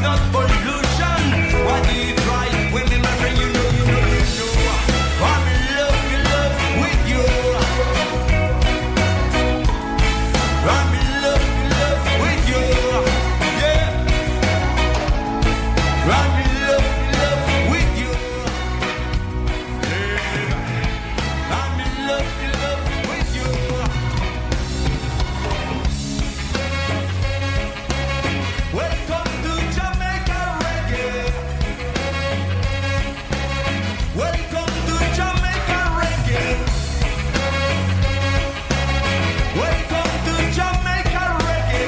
not pollution. Why do you try when my friend you know, you know, you know? I'm in love with you. I'm in love with you. Yeah. I'm in love with you. Yeah. I'm in love with you. Welcome to Jamaica Reggae. Welcome to Jamaica Reggae. Welcome to Jamaica Reggae.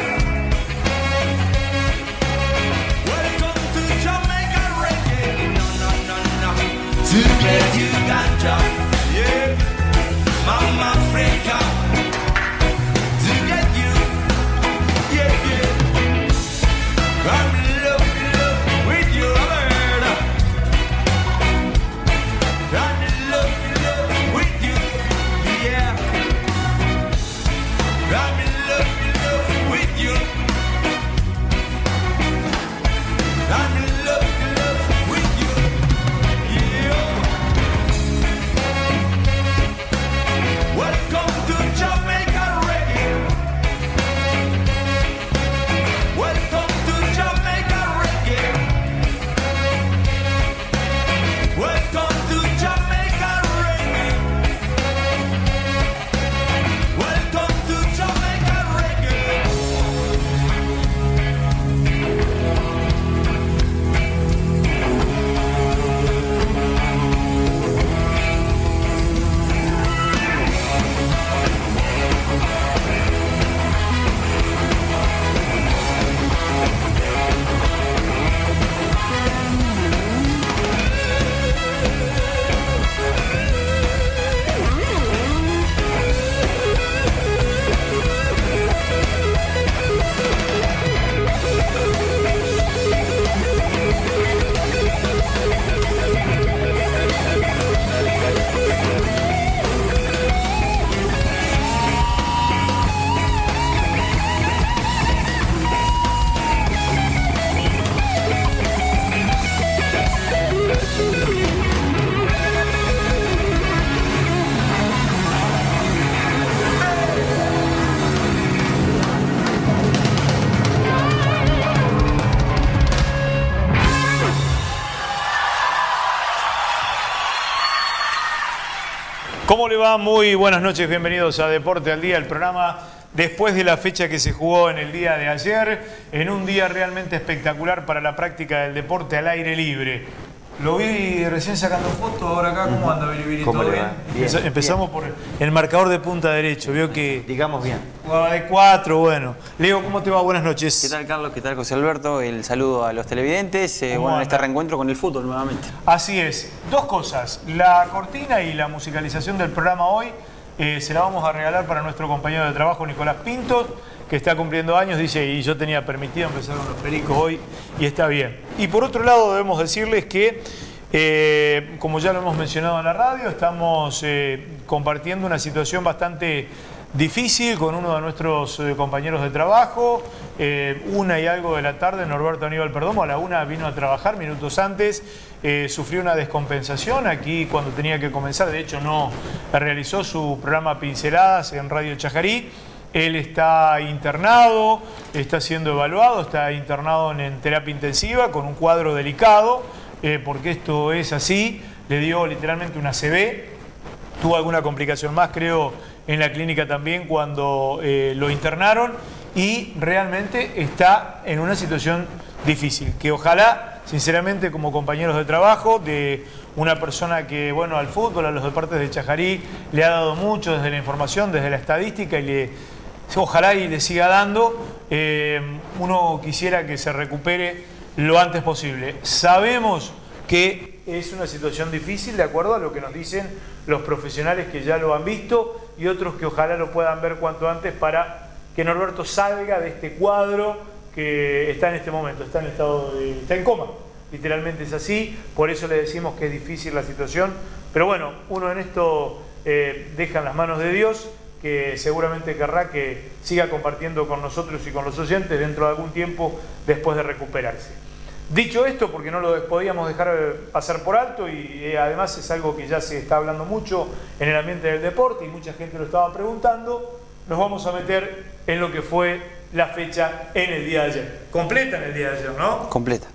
Welcome to Jamaica Reggae. No, no, no, no. To get you ganja, yeah. Mama Africa. To get you, yeah, yeah. I'm in love with you, Alberta. I'm in love with you, yeah. I'm in love with you. I'm in love with you, yeah. Welcome to Jamaica Reggae. Welcome to Jamaica Reggae. Welcome to Jamaica Reggae. Welcome to Jamaica Reggae. ¿Cómo le va? Muy buenas noches, bienvenidos a Deporte al Día, el programa después de la fecha que se jugó en el día de ayer, en un día realmente espectacular para la práctica del deporte al aire libre. Lo vi recién sacando fotos, ahora acá, ¿cómo anda, Bilibili? ¿Todo bien? Empezamos por el marcador de punta derecho, veo que... Digamos bien. Jugaba de 4, bueno. Leo, ¿cómo te va? Buenas noches. ¿Qué tal, Carlos? ¿Qué tal, José Alberto? El saludo a los televidentes. Bueno, este reencuentro con el fútbol nuevamente. Así es. Dos cosas. La cortina y la musicalización del programa hoy se la vamos a regalar para nuestro compañero de trabajo, Nicolás Pintos, que está cumpliendo años, dice, y yo tenía permitido empezar con los pericos hoy, y está bien. Y por otro lado debemos decirles que, como ya lo hemos mencionado en la radio, estamos compartiendo una situación bastante difícil con uno de nuestros compañeros de trabajo. 1 y algo de la tarde, Norberto Aníbal Perdomo, a la 1 vino a trabajar, minutos antes, sufrió una descompensación aquí cuando tenía que comenzar, de hecho no realizó su programa Pinceladas en Radio Chajarí. Él está internado, está siendo evaluado, está internado en terapia intensiva con un cuadro delicado, porque esto es así, le dio literalmente una ACV, tuvo alguna complicación más, creo, en la clínica también cuando lo internaron, y realmente está en una situación difícil, que ojalá, sinceramente, como compañeros de trabajo, de una persona que, bueno, al fútbol, a los deportes de Chajarí, le ha dado mucho desde la información, desde la estadística, y ojalá y le siga dando. Uno quisiera que se recupere lo antes posible. Sabemos que es una situación difícil, de acuerdo a lo que nos dicen los profesionales que ya lo han visto y otros que ojalá lo puedan ver cuanto antes para que Norberto salga de este cuadro que está en este momento, está en coma. Literalmente es así, por eso le decimos que es difícil la situación. Pero bueno, uno en esto deja en las manos de Dios, que seguramente querrá que siga compartiendo con nosotros y con los oyentes dentro de algún tiempo después de recuperarse. Dicho esto, porque no lo podíamos dejar pasar por alto y además es algo que ya se está hablando mucho en el ambiente del deporte y mucha gente lo estaba preguntando, nos vamos a meter en lo que fue la fecha en el día de ayer. Completa en el día de ayer, ¿no? Completa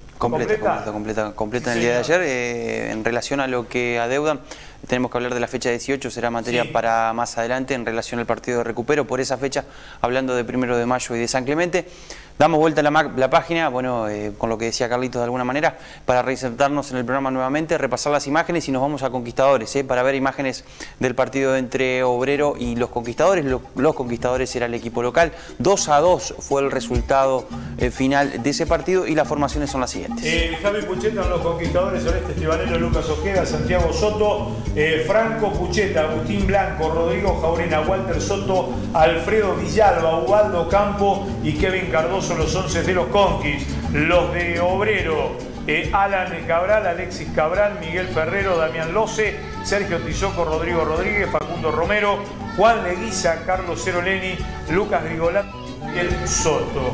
en el día de ayer. En relación a lo que adeudan, tenemos que hablar de la fecha 18, será materia para más adelante en relación al partido de recupero. Por esa fecha, hablando de 1 de mayo y de San Clemente, damos vuelta a la página, bueno, con lo que decía Carlitos de alguna manera, para reinsertarnos en el programa nuevamente, repasar las imágenes y nos vamos a Conquistadores, para ver imágenes del partido entre Obrero y los Conquistadores. Los Conquistadores era el equipo local. 2-2 fue el resultado final de ese partido y las formaciones son las siguientes. Javi Pucheta en los Conquistadores, Oreste Estibanero, Lucas Ojeda, Santiago Soto, Franco Pucheta, Agustín Blanco, Rodrigo Jaurena, Walter Soto, Alfredo Villalba, Ubaldo Campo y Kevin Cardoso, los 11 de los Conquis. Los de Obrero, Alan Cabral, Alexis Cabral, Miguel Ferrero, Damián Loce, Sergio Tizoco, Rodrigo Rodríguez, Facundo Romero, Juan Leguiza, Carlos Ceroleni, Lucas Grigolat y el Soto.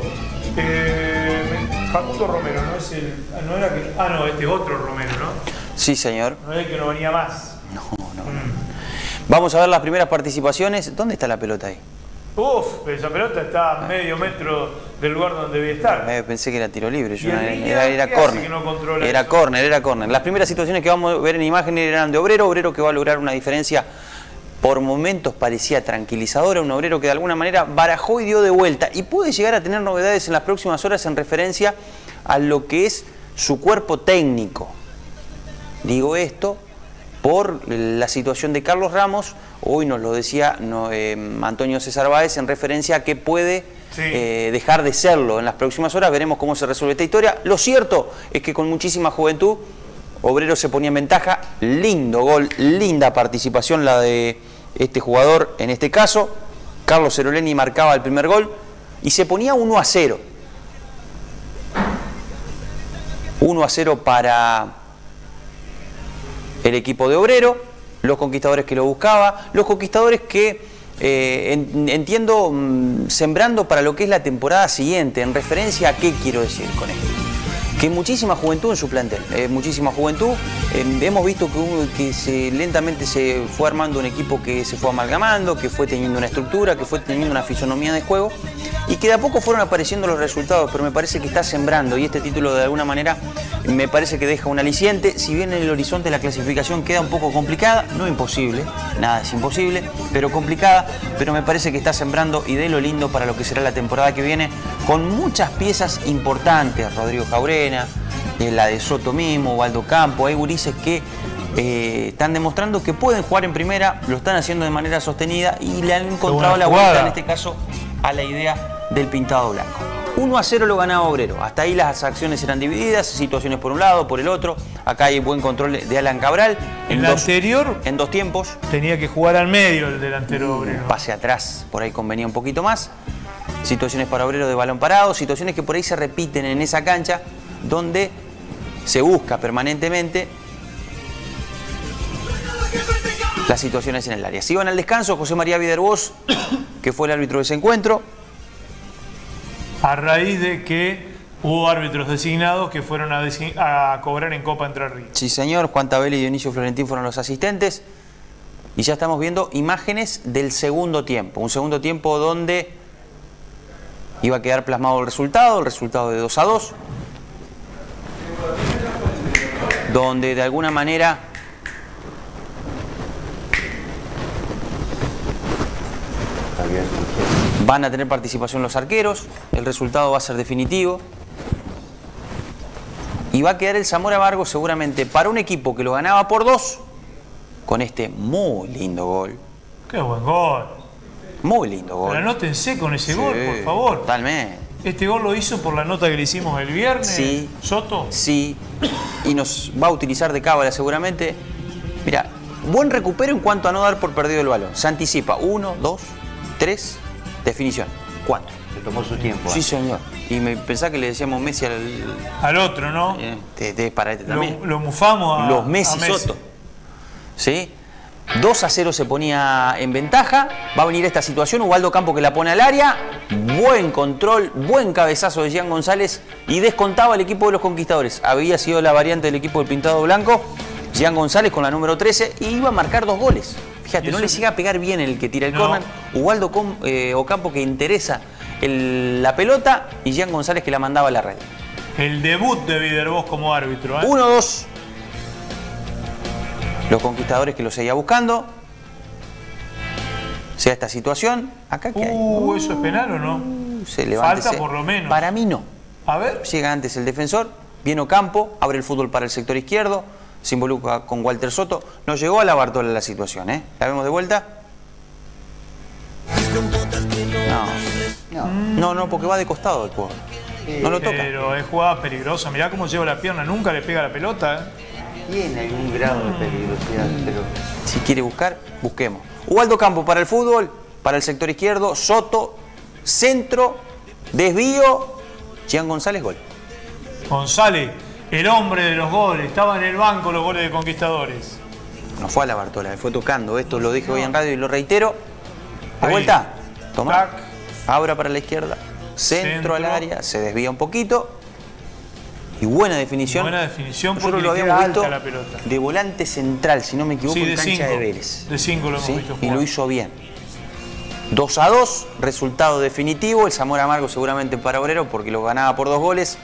Facundo Romero, ¿no es el...? No era que, no, este es otro Romero, ¿no? Sí, señor. No es el que no venía más. No. Vamos a ver las primeras participaciones. ¿Dónde está la pelota ahí? Uf, esa pelota está a medio metro del lugar donde debía estar. Pensé que era tiro libre, era córner. No era córner. Las primeras situaciones que vamos a ver en imágenes eran de Obrero que va a lograr una diferencia, por momentos parecía tranquilizadora, un Obrero que de alguna manera barajó y dio de vuelta y puede llegar a tener novedades en las próximas horas en referencia a lo que es su cuerpo técnico. Digo esto por la situación de Carlos Ramos, hoy nos lo decía Antonio César Báez en referencia a que puede dejar de serlo en las próximas horas. Veremos cómo se resuelve esta historia. Lo cierto es que con muchísima juventud Obrero se ponía en ventaja. Lindo gol, linda participación la de este jugador en este caso. Carlos Ceroleni marcaba el primer gol y se ponía 1-0. 1-0 para el equipo de Obrero, los Conquistadores que lo buscaba, los Conquistadores que entiendo sembrando para lo que es la temporada siguiente. En referencia a qué quiero decir con esto, que muchísima juventud en su plantel, muchísima juventud. Hemos visto que lentamente se fue armando un equipo que se fue amalgamando, que fue teniendo una estructura, que fue teniendo una fisonomía de juego y que de a poco fueron apareciendo los resultados, pero me parece que está sembrando y este título de alguna manera me parece que deja un aliciente. Si bien en el horizonte la clasificación queda un poco complicada, no imposible, nada es imposible, pero complicada, pero me parece que está sembrando y de lo lindo para lo que será la temporada que viene, con muchas piezas importantes. Rodrigo Jaurena, la de Soto mismo, Ubaldo Campo, hay gurises que están demostrando que pueden jugar en primera, lo están haciendo de manera sostenida y le han encontrado la vuelta, en este caso, a la idea del pintado blanco. 1-0 lo ganaba Obrero. Hasta ahí las acciones eran divididas, situaciones por un lado, por el otro. Acá hay buen control de Alan Cabral. En el anterior, en 2 tiempos. Tenía que jugar al medio el delantero Obrero. Pase atrás, por ahí convenía un poquito más. Situaciones para Obrero de balón parado, situaciones que por ahí se repiten en esa cancha, donde se busca permanentemente las situaciones en el área. Se iban al descanso José María Vidervos, que fue el árbitro de ese encuentro. A raíz de que hubo árbitros designados que fueron a cobrar en Copa Entre Ríos. Sí, señor. Juan Tabelli y Dionisio Florentín fueron los asistentes. Y ya estamos viendo imágenes del segundo tiempo. Un segundo tiempo donde iba a quedar plasmado el resultado de 2-2. Donde de alguna manera van a tener participación los arqueros, el resultado va a ser definitivo y va a quedar el Zamora Vargo seguramente para un equipo que lo ganaba por 2 con este muy lindo gol. ¡Qué buen gol! Muy lindo gol. Pero anótense con ese gol, por favor. Totalmente. Este gol lo hizo por la nota que le hicimos el viernes, sí, Soto. Sí, y nos va a utilizar de cábala seguramente. Mira, buen recupero en cuanto a no dar por perdido el balón. Se anticipa 1, 2, 3, definición. 4. Se tomó su tiempo. Sí, señor. Y me pensaba que le decíamos Messi al otro, ¿no? Para este también. Lo mufamos a los Messi, Messi. Soto. ¿Sí? 2-0 se ponía en ventaja. Va a venir esta situación. Ubaldo Campo que la pone al área. Buen control, buen cabezazo de Jean González y descontaba el equipo de los Conquistadores. Había sido la variante del equipo del Pintado Blanco. Jean González con la número 13 y iba a marcar 2 goles. Fíjate, no le llega a pegar bien el que tira el córner. Ubaldo Ocampo que interesa la pelota y Jean González que la mandaba a la red. El debut de Vidervos como árbitro. 1-2. Los Conquistadores que lo seguía buscando. Se da esta situación. Acá que hay. ¿Eso es penal o no? Falta por lo menos. Para mí no. A ver. Llega antes el defensor. Viene Ocampo. Abre el fútbol para el sector izquierdo. Se involucra con Walter Soto. No llegó a la Bartola la situación, ¿eh? La vemos de vuelta. No, porque va de costado el jugador. No lo toca. Pero es jugada peligrosa. Mirá cómo lleva la pierna. Nunca le pega la pelota, ¿eh? Tiene algún grado de peligrosidad, pero... Si quiere buscar, busquemos. Ubaldo Campo para el fútbol, para el sector izquierdo. Soto, centro, desvío. Jean González, gol. González, el hombre de los goles. Estaba en el banco los goles de Conquistadores. No fue a la Bartola, me fue tocando. Esto lo dije hoy en radio y lo reitero. De vuelta. Toma. Abra para la izquierda. Centro al área. Se desvía un poquito. Y buena definición. Buena definición porque nosotros lo le habíamos queda visto alta la pelota. De volante central, si no me equivoco, en cancha de Vélez. De 5 lo hemos visto jugar. Y lo hizo bien. 2-2, resultado definitivo. El Zamora Amargo seguramente para Obrero porque lo ganaba por 2 goles.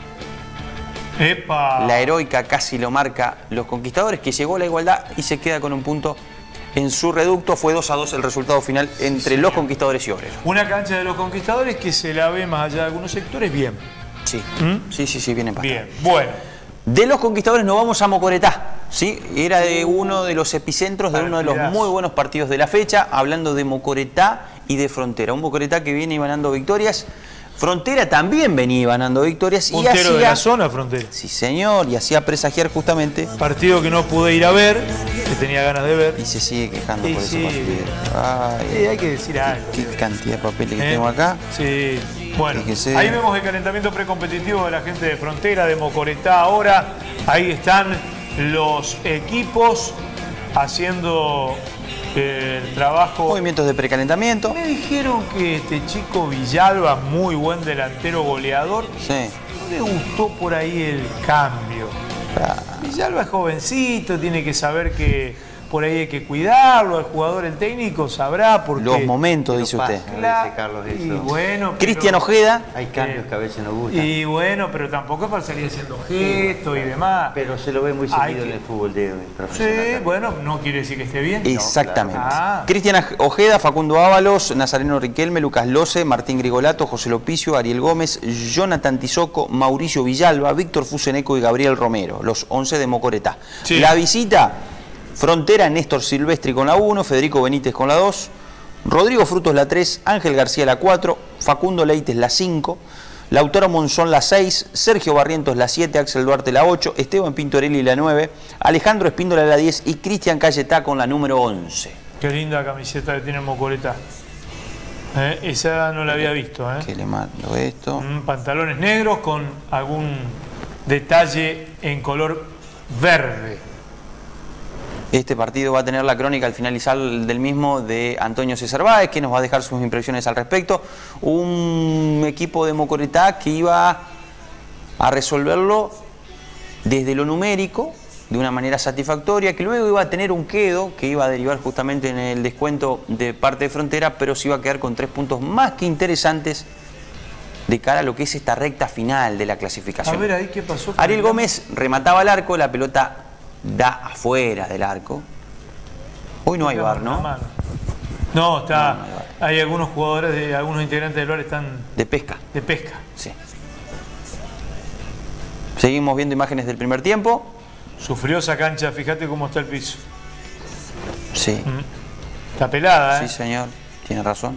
¡Epa! La heroica casi lo marca los Conquistadores, que llegó a la igualdad y se queda con un punto en su reducto. Fue 2-2 el resultado final entre los Conquistadores y Obrero. Una cancha de los Conquistadores que se la ve más allá de algunos sectores bien. Sí, sí, viene para bien, bueno. De los Conquistadores nos vamos a Mocoretá, ¿sí? Era de uno de los epicentros de uno de los muy buenos partidos de la fecha, hablando de Mocoretá y de Frontera. Un Mocoretá que viene ganando victorias. Frontera también venía ganando victorias. Puntero y hacía, de la zona, Frontera. Sí, señor, y hacía presagiar justamente. Partido que no pude ir a ver, que tenía ganas de ver. Y se sigue quejando por ese partido. Ay, hay que decir algo. Qué cantidad de papeles que tengo acá. Sí. Bueno, fíjese. Ahí vemos el calentamiento precompetitivo de la gente de Frontera, de Mocoretá ahora. Ahí están los equipos haciendo el trabajo. Movimientos de precalentamiento. Me dijeron que este chico Villalba, muy buen delantero goleador, no le gustó por ahí el cambio. Villalba es jovencito, tiene que saber que por ahí hay que cuidarlo, al jugador, el técnico sabrá porque... Los momentos, dice usted. Claro, Carlos, eso. Y bueno, Cristian Ojeda. Hay cambios que a veces no gustan. Y bueno, pero tampoco es para salir haciendo gestos y demás. Pero se lo ve muy seguido en el fútbol de profesional. Sí, bueno, no quiere decir que esté bien. Exactamente. No, claro. Cristian Ojeda, Facundo Ábalos, Nazareno Riquelme, Lucas Loce, Martín Grigolato, José Lopicio, Ariel Gómez, Jonathan Tizoco, Mauricio Villalba, Víctor Fuseneco y Gabriel Romero, los 11 de Mocoretá. Sí. La visita, Frontera, Néstor Silvestri con la 1, Federico Benítez con la 2, Rodrigo Frutos la 3, Ángel García la 4, Facundo Leites la 5, Lautaro Monzón la 6, Sergio Barrientos la 7, Axel Duarte la 8, Esteban Pintorelli la 9, Alejandro Espíndola la 10 y Cristian Cayetá con la número 11. Qué linda camiseta que tiene Mocoretá. Esa no la había visto. Que le mando esto. Pantalones negros con algún detalle en color verde. Este partido va a tener la crónica al finalizar del mismo de Antonio César Báez, que nos va a dejar sus impresiones al respecto. Un equipo de Mocoretá que iba a resolverlo desde lo numérico, de una manera satisfactoria, que luego iba a tener un quedo que iba a derivar justamente en el descuento de parte de Frontera, pero se iba a quedar con 3 puntos más que interesantes de cara a lo que es esta recta final de la clasificación. A ver ahí qué pasó. Ariel Gómez remataba al arco, la pelota da afuera del arco. Hoy no hay VAR, ¿no? No, está. Hay algunos jugadores, algunos integrantes del VAR están... De pesca. De pesca. Sí. Seguimos viendo imágenes del primer tiempo. Sufrió esa cancha, fíjate cómo está el piso. Sí. Está pelada, ¿eh? Sí, señor, tiene razón.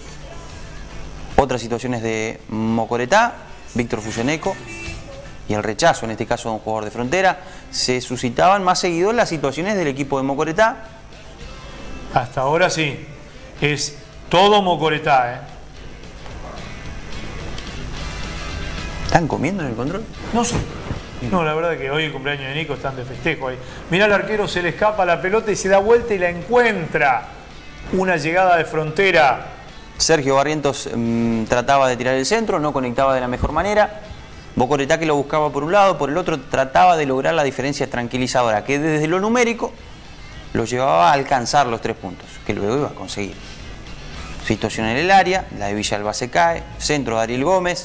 Otras situaciones de Mocoretá, Víctor Fuseneco y el rechazo, en este caso de un jugador de Frontera, se suscitaban más seguido las situaciones del equipo de Mocoretá. Hasta ahora sí, es todo Mocoretá, ¿eh? ¿Están comiendo en el control? No sé. No, la verdad que hoy el cumpleaños de Nico están de festejo ahí. Mirá, al arquero se le escapa la pelota y se da vuelta y la encuentra. Una llegada de Frontera. Sergio Barrientos trataba de tirar el centro, no conectaba de la mejor manera. Mocoretá, que lo buscaba por un lado, por el otro trataba de lograr la diferencia tranquilizadora, que desde lo numérico lo llevaba a alcanzar los 3 puntos, que luego iba a conseguir. Situación en el área, la de Villalba se cae, centro de Ariel Gómez,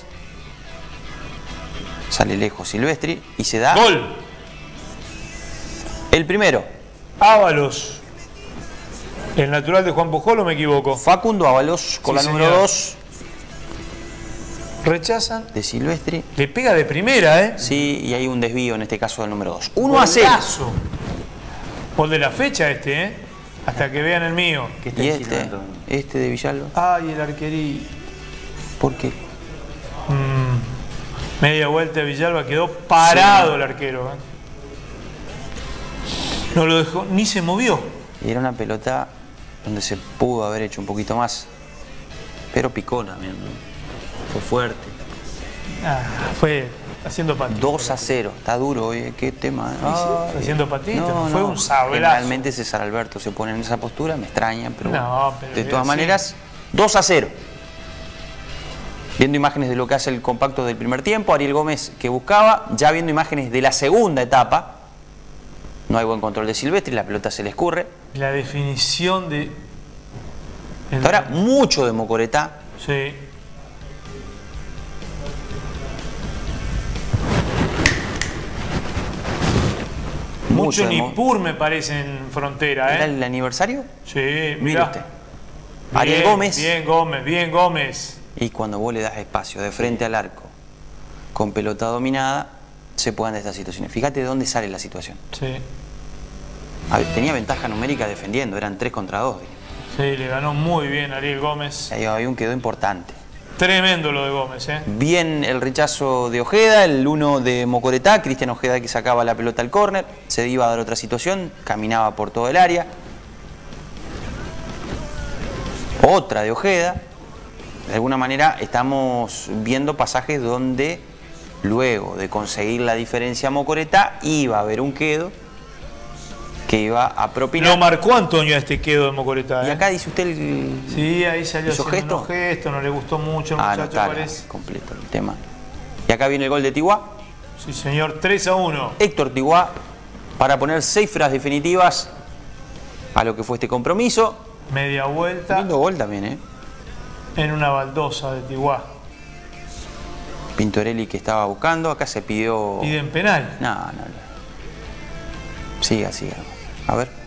sale lejos Silvestri y se da... ¡Gol! El primero. Ábalos. ¿El natural de Juan Pujol o me equivoco? Facundo Ábalos con Sí, la número señor. 2 Rechazan. de Silvestri. Le pega de primera, ¿eh? Sí, y hay un desvío en este caso del número 2. 1-0. Golazo. Gol de la fecha este, ¿eh? Hasta que vean el mío. ¿Qué está Y insinuando? este de Villalba. Ay, el arquerí. ¿Por qué? Media vuelta de Villalba, quedó parado el arquero, ¿eh? No lo dejó, ni se movió. Y era una pelota donde se pudo haber hecho un poquito más. Pero picó también, ¿no? Fue fuerte. Fue haciendo patito. 2-0. Está duro hoy, qué tema. Fue haciendo patito, fue un sablazo. Generalmente César Alberto se pone en esa postura, me extraña, pero, No, pero de es todas así. maneras, 2-0. Viendo imágenes de lo que hace el compacto del primer tiempo, Ariel Gómez que buscaba, ya viendo imágenes de la segunda etapa, no hay buen control de Silvestri, la pelota se le escurre. La definición de... Ahora, mucho de Mocoretá. Sí. Mucho de Nippur me parece en Frontera, ¿Era ¿eh? el aniversario? Sí, Mire mira. usted. Ariel Gómez. Bien Gómez, bien Gómez. Y cuando vos le das espacio de frente al arco, con pelota dominada, se pueden dar estas situaciones. Fíjate de dónde sale la situación. Sí. A ver, tenía ventaja numérica defendiendo, eran 3 contra 2. Sí, le ganó muy bien Ariel Gómez. Ahí había un quedó importante. Tremendo lo de Gómez, ¿eh? Bien el rechazo de Ojeda, el 1 de Mocoretá, Cristian Ojeda que sacaba la pelota al córner, se iba a dar otra situación, caminaba por todo el área. Otra de Ojeda. De alguna manera estamos viendo pasajes donde luego de conseguir la diferencia Mocoretá iba a haber un quedo que iba a propinar. Lo marcó Antonio a este quedo de Mocoretá, ¿eh? Y acá dice usted el... Sí, ahí salió ¿Hizo haciendo gesto? unos gestos, no le gustó mucho el no muchacho, está parece. completo el tema. Y acá viene el gol de Tiguá. Sí, señor, 3-1. Héctor Tiguá para poner cifras definitivas a lo que fue este compromiso. Media vuelta Lindo gol también, ¿eh? en una baldosa de Tiguá. Pintorelli que estaba buscando, acá se pidió... Piden penal. No. Siga. A ver.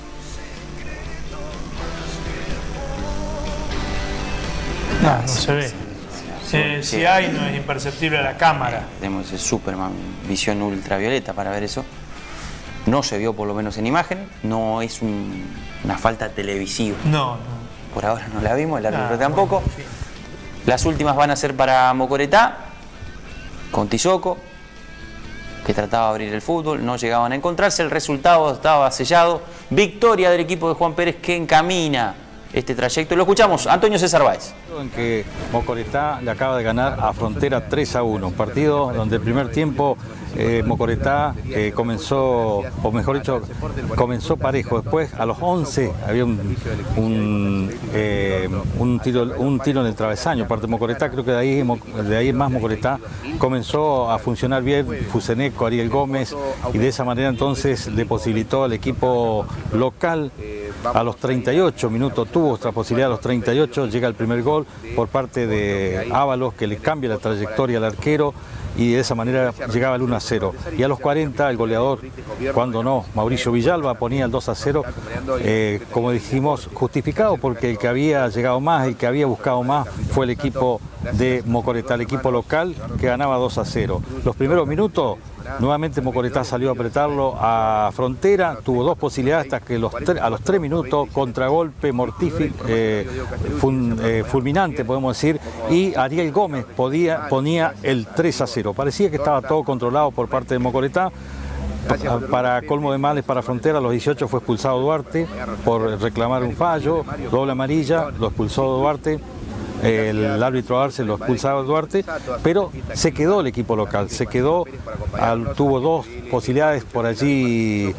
No se ve. Si hay, no es imperceptible a la cámara. Tenemos el Superman, visión ultravioleta para ver eso. No se vio por lo menos en imagen, no es una falta televisiva. No. Por ahora no la vimos, el árbitro Ah, tampoco. bueno, sí. Las últimas van a ser para Mocoretá, con Tizoco, que trataba de abrir el fútbol, no llegaban a encontrarse, el resultado estaba sellado. Victoria del equipo de Juan Pérez que encamina este trayecto. Lo escuchamos, Antonio César Báez. En que Mocoretá le acaba de ganar a Frontera 3-1, un partido donde el primer tiempo Mocoretá comenzó, o mejor dicho, comenzó parejo. Después a los 11 había un tiro en el travesaño, parte de Mocoretá. Creo que de ahí en más Mocoretá comenzó a funcionar bien Fuseneco, Ariel Gómez, y de esa manera entonces le posibilitó al equipo local. A los 38 minutos tuvo otra posibilidad, a los 38 llega el primer gol por parte de Ábalos, que le cambia la trayectoria al arquero y de esa manera llegaba el 1-0. Y a los 40 el goleador, cuando no, Mauricio Villalba ponía el 2-0, como dijimos, justificado porque el que había llegado más, el que había buscado más fue el equipo de Mocoretá, el equipo local que ganaba 2-0. Los primeros minutos nuevamente Mocoretá salió a apretarlo a Frontera, tuvo 2 posibilidades hasta que a los 3 minutos, contragolpe mortífico, fulminante podemos decir, y Ariel Gómez ponía el 3-0. Parecía que estaba todo controlado por parte de Mocoretá. Para colmo de males para Frontera, a los 18 fue expulsado Duarte por reclamar un fallo, doble amarilla, lo expulsó Duarte. el árbitro Arce lo expulsaba a Duarte, pero se quedó el equipo local, se quedó, tuvo dos posibilidades por allí,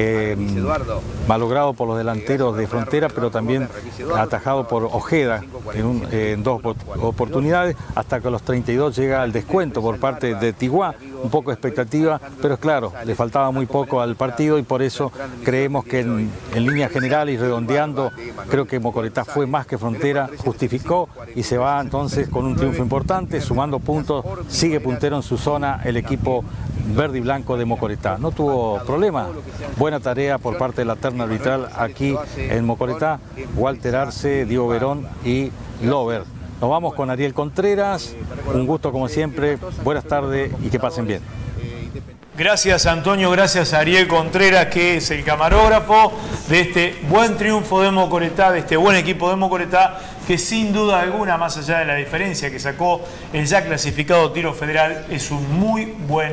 malogrado por los delanteros de Frontera, pero también atajado por Ojeda en dos oportunidades, hasta que a los 32 llega el descuento por parte de Tiguá, un poco de expectativa, pero es claro, le faltaba muy poco al partido y por eso creemos que en líneas generales y redondeando, creo que Mocoretá fue más que Frontera, justificó y se va entonces con un triunfo importante, sumando puntos, sigue puntero en su zona el equipo verde y blanco de Mocoretá. No tuvo problema, buena tarea por parte de la terna arbitral aquí en Mocoretá, Walter Arce, Diego Verón y Lover. Nos vamos con Ariel Contreras, un gusto como siempre, buenas tardes y que pasen bien. Gracias Antonio, gracias a Ariel Contreras, que es el camarógrafo de este buen triunfo de Mocoretá, de este buen equipo de Mocoretá, que sin duda alguna, más allá de la diferencia que sacó el ya clasificado Tiro Federal, es un muy buen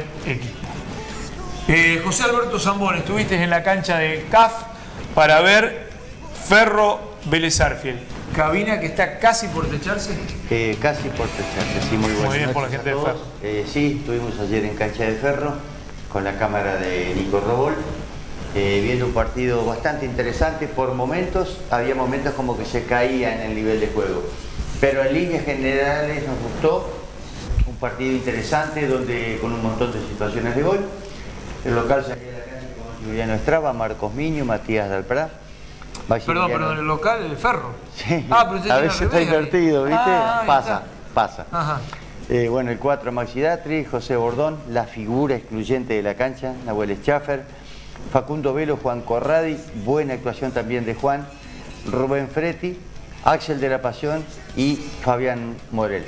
equipo. José Alberto Zambón, estuviste en la cancha de CAF para ver Ferro Vélez Sarsfield. Cabina que está casi por techarse. Casi por techarse, sí, muy buenas. Muy bien por la gente de Ferro. Sí, estuvimos ayer en cancha de Ferro con la cámara de Nico Robol, viendo un partido bastante interesante por momentos. Había momentos como que se caía en el nivel de juego, pero en líneas generales nos gustó. Un partido interesante donde con un montón de situaciones de gol. El local salía de la cancha con Juliano Estraba, Marcos Miño, Matías Dalprá. Perdón, el local, el Ferro. Sí, ah, pero a veces está invertido, ¿viste? Pasa. Ajá. Bueno, el 4 Maxi Datri, José Bordón, la figura excluyente de la cancha, Nahuel Schaffer, Facundo Velo, Juan Corradi, buena actuación también de Juan, Rubén Fretti, Axel de la Pasión y Fabián Morel.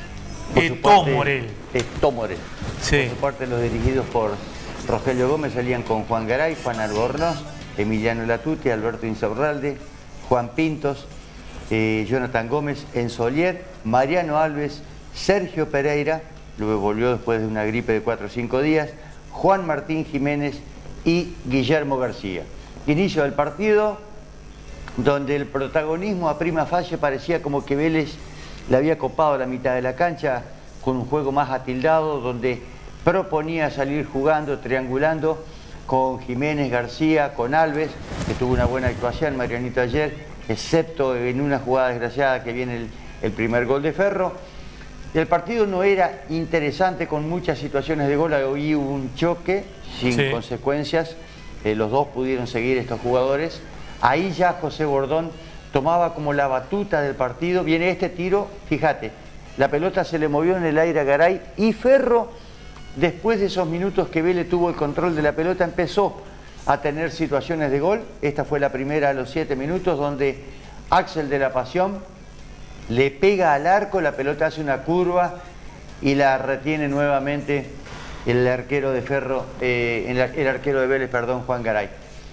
Morel. Sí. Por su parte, los dirigidos por Rogelio Gómez salían con Juan Garay, Juan Albornoz, Emiliano Latuti, Alberto Insaurralde, Juan Pintos, Jonathan Gómez, Enzo Olier, Mariano Alves, Sergio Pereira, luego volvió después de una gripe de 4 o 5 días, Juan Martín Jiménez y Guillermo García. Inicio del partido donde el protagonismo a prima facie parecía como que Vélez le había copado la mitad de la cancha con un juego más atildado, donde proponía salir jugando, triangulando con Jiménez, García, con Alves, que tuvo una buena actuación, Marianito ayer, excepto en una jugada desgraciada que viene el primer gol de Ferro. El partido no era interesante con muchas situaciones de gol, hoy hubo un choque sin consecuencias, los dos pudieron seguir estos jugadores. Ahí ya José Bordón tomaba como la batuta del partido, viene este tiro, fíjate, la pelota se le movió en el aire a Garay y Ferro, después de esos minutos que Vélez tuvo el control de la pelota, empezó a tener situaciones de gol. Esta fue la primera a los 7 minutos, donde Axel de la Pasión le pega al arco, la pelota hace una curva y la retiene nuevamente el arquero de Ferro, el arquero de Vélez, perdón, Juan Garay.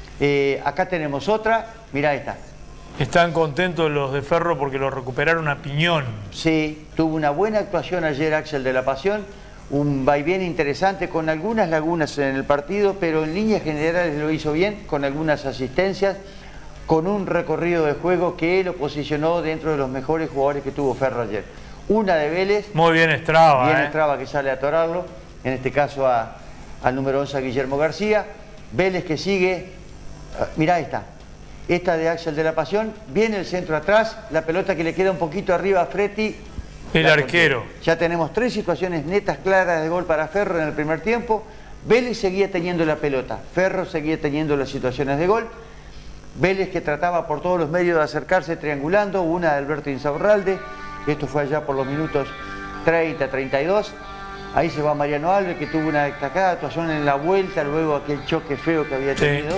Acá tenemos otra, mirá esta. Están contentos los de Ferro porque lo recuperaron a piñón. Sí, tuvo una buena actuación ayer Axel de la Pasión, un vaivén interesante con algunas lagunas en el partido, pero en líneas generales lo hizo bien, con algunas asistencias, con un recorrido de juego que lo posicionó dentro de los mejores jugadores que tuvo Ferro ayer. Una de Vélez. Muy bien Estraba. Bien Estraba que sale a atorarlo, en este caso al número 11 a Guillermo García. Vélez que sigue, mirá esta de Axel de la Pasión, viene el centro atrás, la pelota que le queda un poquito arriba a Fretti. El arquero. Ya tenemos 3 situaciones netas claras de gol para Ferro en el primer tiempo. Vélez seguía teniendo la pelota, Ferro seguía teniendo las situaciones de gol. Vélez que trataba por todos los medios de acercarse triangulando, una de Alberto Insaurralde, esto fue allá por los minutos 30, 32. Ahí se va Mariano Alves, que tuvo una destacada actuación en la vuelta, luego aquel choque feo que había tenido.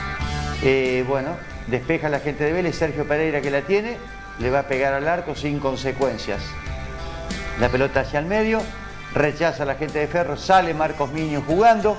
Bueno, despeja la gente de Vélez, Sergio Pereira que la tiene, le va a pegar al arco sin consecuencias. La pelota hacia el medio, rechaza a la gente de Ferro, sale Marcos Miño jugando.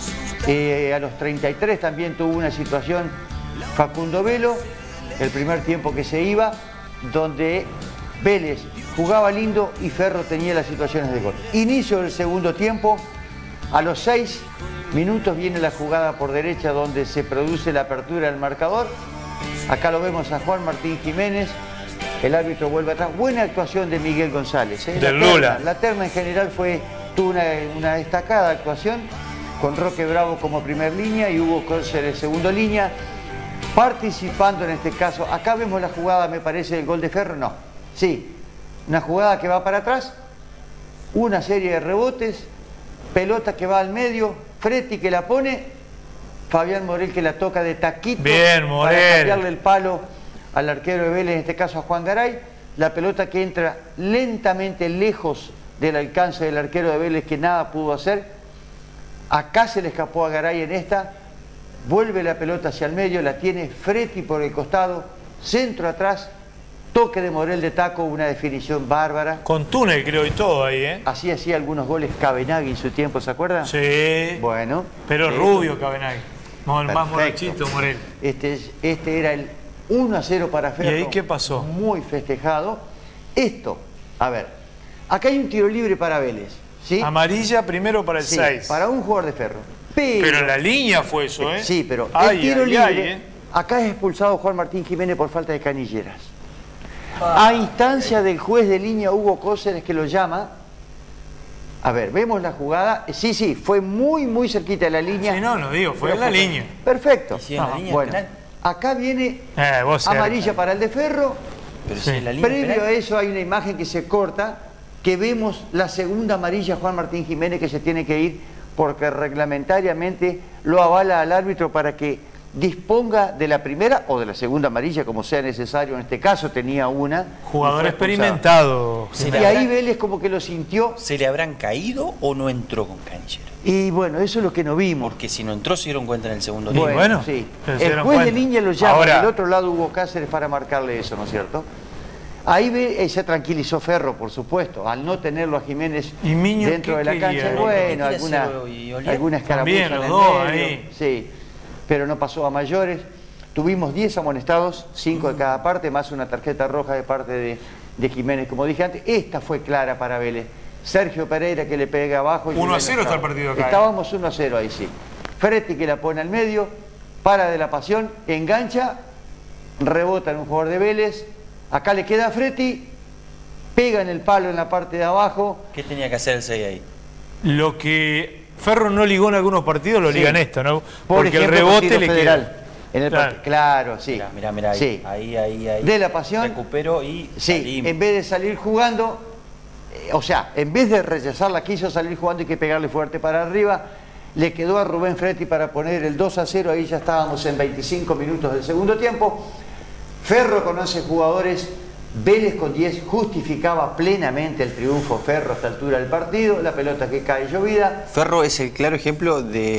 A los 33 también tuvo una situación Facundo Velo, el primer tiempo que se iba, donde Vélez jugaba lindo y Ferro tenía las situaciones de gol. Inicio del segundo tiempo, a los 6 minutos viene la jugada por derecha donde se produce la apertura del marcador. Acá lo vemos a Juan Martín Jiménez, el árbitro vuelve atrás. Buena actuación de Miguel González. Del Lula. La terna en general tuvo una destacada actuación, con Roque Bravo como primer línea y Hugo Córcer de segundo línea, participando en este caso. Acá vemos la jugada, me parece, del gol de Ferro. No, sí, una jugada que va para atrás, una serie de rebotes, pelota que va al medio, Fretti que la pone, Fabián Morel que la toca de taquito. Bien, Morel. Para cambiarle el palo al arquero de Vélez, en este caso a Juan Garay. La pelota que entra lentamente lejos del alcance del arquero de Vélez, que nada pudo hacer. Acá se le escapó a Garay en esta, vuelve la pelota hacia el medio, la tiene Fretti por el costado, centro atrás, toque de Morel de taco, una definición bárbara. Con túnel creo y todo ahí, ¿eh? Así hacía algunos goles Cabenagui en su tiempo, ¿se acuerdan? Sí. Bueno. Pero rubio Cabenagui. Más morochito, Morel. Este era el 1-0 para Ferro. ¿Y ahí qué pasó? Muy festejado. Esto, a ver, acá hay un tiro libre para Vélez, ¿sí? Amarilla primero para el Sí, 6. para un jugador de Ferro. Pero en la línea fue eso, ¿eh? Sí, pero Ay, el tiro ay, libre, ay, ¿eh? acá es expulsado Juan Martín Jiménez por falta de canilleras. A instancia del juez de línea Hugo Cóceres, que lo llama. A ver, vemos la jugada. Sí, fue muy cerquita de la línea. Sí, no digo, fue en la línea. Perfecto. ¿Y si en la línea bueno, penal? acá viene Vos cerca. amarilla para el de Ferro. Pero Sí. si en la línea Previo penal- a eso hay una imagen que se corta, que vemos la segunda amarilla a Juan Martín Jiménez, que se tiene que ir porque reglamentariamente lo avala al árbitro para que disponga de la primera o de la segunda amarilla, como sea necesario. En este caso tenía una. Jugador y fue expulsado. experimentado. Sí. Y ahí Vélez como que lo sintió. ¿Se le habrán caído o no entró con canchero? Y bueno, eso es lo que no vimos. Porque si no entró, se dieron cuenta en el segundo Y tiempo. bueno, sí. pero se El dieron juez de cuenta. línea lo llama, Ahora- del otro lado Hugo Cáceres para marcarle eso, ¿no es cierto? Ahí se tranquilizó Ferro, por supuesto, al no tenerlo a Jiménez ¿Y Miño dentro qué de la quería? cancha. ¿No? Bueno, ¿Qué quiere hacer, y Oliver? alguna escaramuza También, en los el dos medio, ahí. sí, pero no pasó a mayores. Tuvimos 10 amonestados, 5 de cada parte, más una tarjeta roja de parte de Jiménez, como dije antes. Esta fue clara para Vélez. Sergio Pereira que le pega abajo. y 1-0 está el partido acá, ¿eh? Estábamos 1-0 ahí, sí. Fretti que la pone al medio, para de la pasión, engancha, rebota en un jugador de Vélez. Acá le queda a Fretti, pega en el palo en la parte de abajo. ¿Qué tenía que hacer el 6 ahí? Lo que Ferro no ligó en algunos partidos, lo Sí. liga en esto, ¿no? Por Porque ejemplo, el rebote Partido le Federal. queda. En el Claro. claro, sí. Mirá, ahí. Sí. Ahí. De la pasión. Recupero y Sí, salimos. en vez de salir jugando, o sea, en vez de rechazarla, quiso salir jugando y que pegarle fuerte para arriba. Le quedó a Rubén Fretti para poner el 2-0, ahí ya estábamos en 25 minutos del segundo tiempo. Ferro con 11 jugadores, Vélez con 10, justificaba plenamente el triunfo Ferro a esta altura del partido, la pelota que cae llovida. Ferro es el claro ejemplo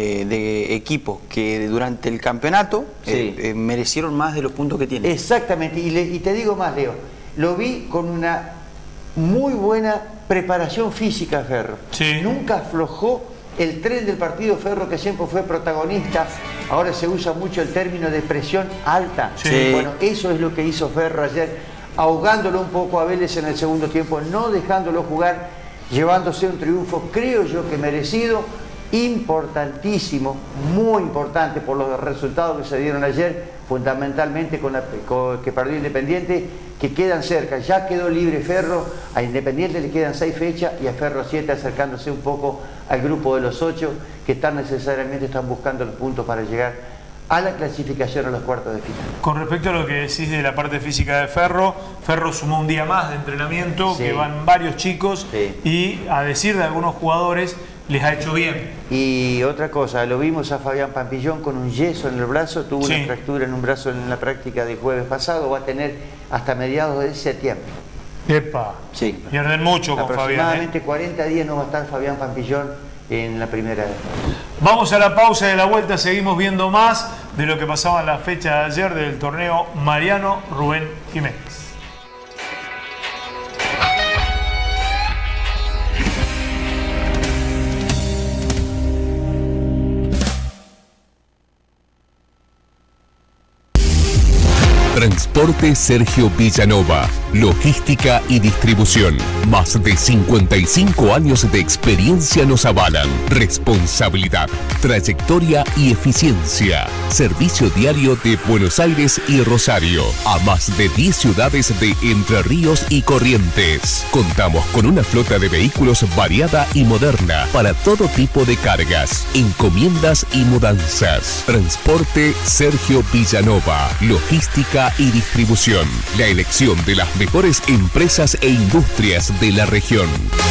de equipos que durante el campeonato Sí. merecieron más de los puntos que tienen. Exactamente, y te digo más, Leo, lo vi con una muy buena preparación física Ferro. Sí. Nunca aflojó el tren del partido Ferro, que siempre fue protagonista. Ahora se usa mucho el término de presión alta. Sí. Bueno, eso es lo que hizo Ferro ayer, ahogándolo un poco a Vélez en el segundo tiempo, no dejándolo jugar, llevándose un triunfo, creo yo que merecido, importantísimo, muy importante por los resultados que se dieron ayer, fundamentalmente con que perdió Independiente, que quedan cerca. Ya quedó libre Ferro, a Independiente le quedan 6 fechas y a Ferro 7, acercándose un poco al grupo de los 8 que necesariamente están buscando los puntos para llegar a la clasificación a los cuartos de final. Con respecto a lo que decís de la parte física de Ferro, Ferro sumó un día más de entrenamiento, Sí. que van varios chicos, Sí. y a decir de algunos jugadores, les ha hecho bien. Y otra cosa, lo vimos a Fabián Pampillón con un yeso en el brazo, tuvo Sí. una fractura en un brazo en la práctica del jueves pasado, va a tener hasta mediados de septiembre. Epa, Sí. pierden mucho con Fabián. Aproximadamente 40 días no va a estar Fabián Pampillón en la primera defensa. Vamos a la pausa, de la vuelta seguimos viendo más de lo que pasaba en la fecha de ayer del torneo Mariano Rubén Jiménez. Transporte Sergio Villanova. Logística y distribución. Más de 55 años de experiencia nos avalan. Responsabilidad, trayectoria y eficiencia. Servicio diario de Buenos Aires y Rosario. A más de 10 ciudades de Entre Ríos y Corrientes. Contamos con una flota de vehículos variada y moderna para todo tipo de cargas, encomiendas y mudanzas. Transporte Sergio Villanova. Logística y distribución. La elección de las mejores empresas e industrias de la región.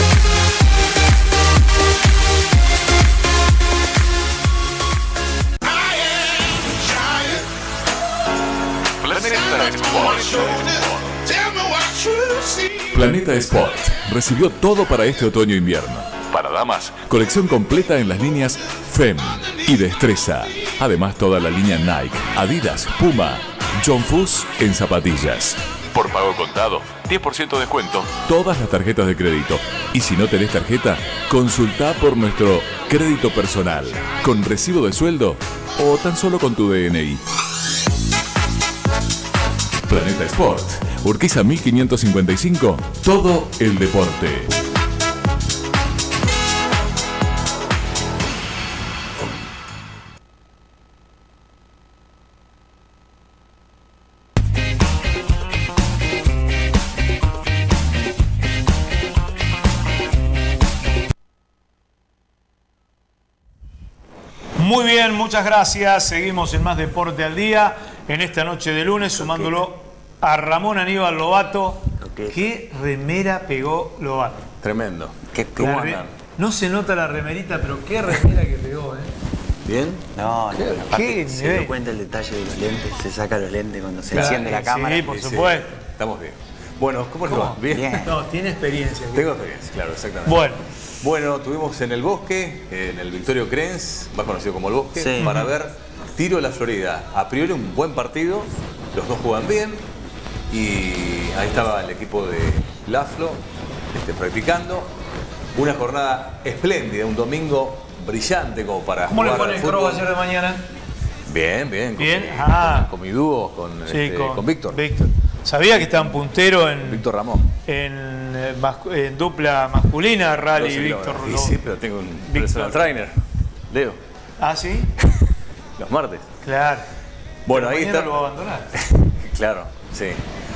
Planeta Sport recibió todo para este otoño-invierno. Para damas, colección completa en las líneas FEM y Destreza. Además, toda la línea Nike, Adidas, Puma, John Fuss en zapatillas. Por pago contado, 10% de descuento, todas las tarjetas de crédito. Y si no tenés tarjeta, consultá por nuestro crédito personal, con recibo de sueldo o tan solo con tu DNI. Planeta Sport, Urquiza 1555, todo el deporte. Muy bien, muchas gracias. Seguimos en Más Deporte al Día, en esta noche de lunes, sumándolo a Ramón Aníbal Lobato. ¿Qué remera pegó Lobato? Tremendo. ¿Cómo andan? No se nota la remerita, pero qué remera que pegó, ¿eh? ¿Bien? No, ¿Qué se dio cuenta el detalle de los lentes, se saca los lentes cuando se enciende la cámara. Sí, por supuesto. Estamos bien. Bueno, ¿cómo les va? ¿Bien? No, tiene experiencia. Tengo experiencia, claro, exactamente. Bueno, tuvimos en el Bosque, en el Victorio Crenz, más conocido como el Bosque, sí, para ver Tiro La Florida. A priori un buen partido, los dos juegan bien y ahí estaba el equipo de Laflo practicando. Una jornada espléndida, un domingo brillante como para ¿Cómo jugar le pone el Crobo ayer de mañana? Bien, bien. Bien, con mi dúo, con Víctor. Sabía que estaban puntero en Víctor Ramón. En dupla masculina, Rally y Víctor. Sí, pero tengo un personal trainer, Leo. ¿Ah, sí? Los martes. Claro. Bueno, pero ahí está. Lo va a abandonar. Claro, sí.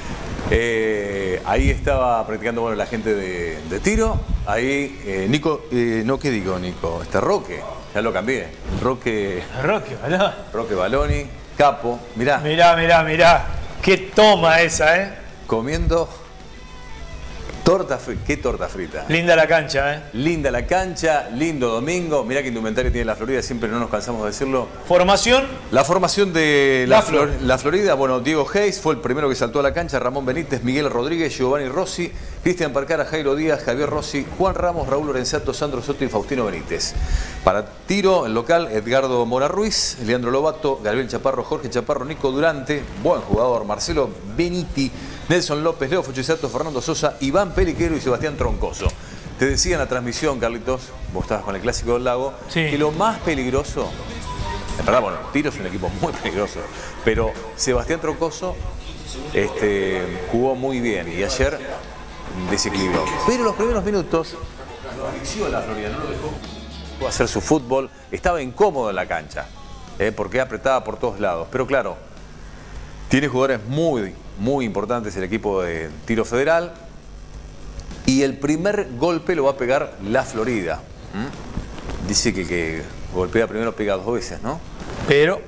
Ahí estaba practicando la gente de tiro. Ahí Nico, ¿qué digo, Nico? Roque, ya lo cambié. Roque Baloni, capo. Mirá. Mirá. Qué toma esa, ¿eh? Comiendo torta frita. ¿Qué torta frita? Linda la cancha, ¿eh? Linda la cancha, lindo domingo. Mirá qué indumentario tiene la Florida, siempre no nos cansamos de decirlo. ¿Formación? La formación de la Florida, bueno, Diego Hayes fue el primero que saltó a la cancha, Ramón Benítez, Miguel Rodríguez, Giovanni Rossi, Cristian Parcara, Jairo Díaz, Javier Rossi, Juan Ramos, Raúl Lorenzato, Sandro Soto y Faustino Benítez. Para tiro, el local, Edgardo Mora Ruiz, Leandro Lobato, Gabriel Chaparro, Jorge Chaparro, Nico Durante, buen jugador, Marcelo Beniti, Nelson López, Leo Fochisato, Fernando Sosa, Iván Peliquero y Sebastián Troncoso. Te decía en la transmisión, Carlitos, vos estabas con el Clásico del Lago, que lo más peligroso, en verdad, bueno, Tiro es un equipo muy peligroso, pero Sebastián Troncoso jugó muy bien y ayer desequilibró. Pero los primeros minutos lo asfixió a la Florida, no lo dejó hacer su fútbol, estaba incómodo en la cancha, porque apretaba por todos lados. Pero claro, tiene jugadores muy importantes el equipo de Tiro Federal y el primer golpe lo va a pegar la Florida. Dice que golpea primero pega dos veces, ¿no? Pero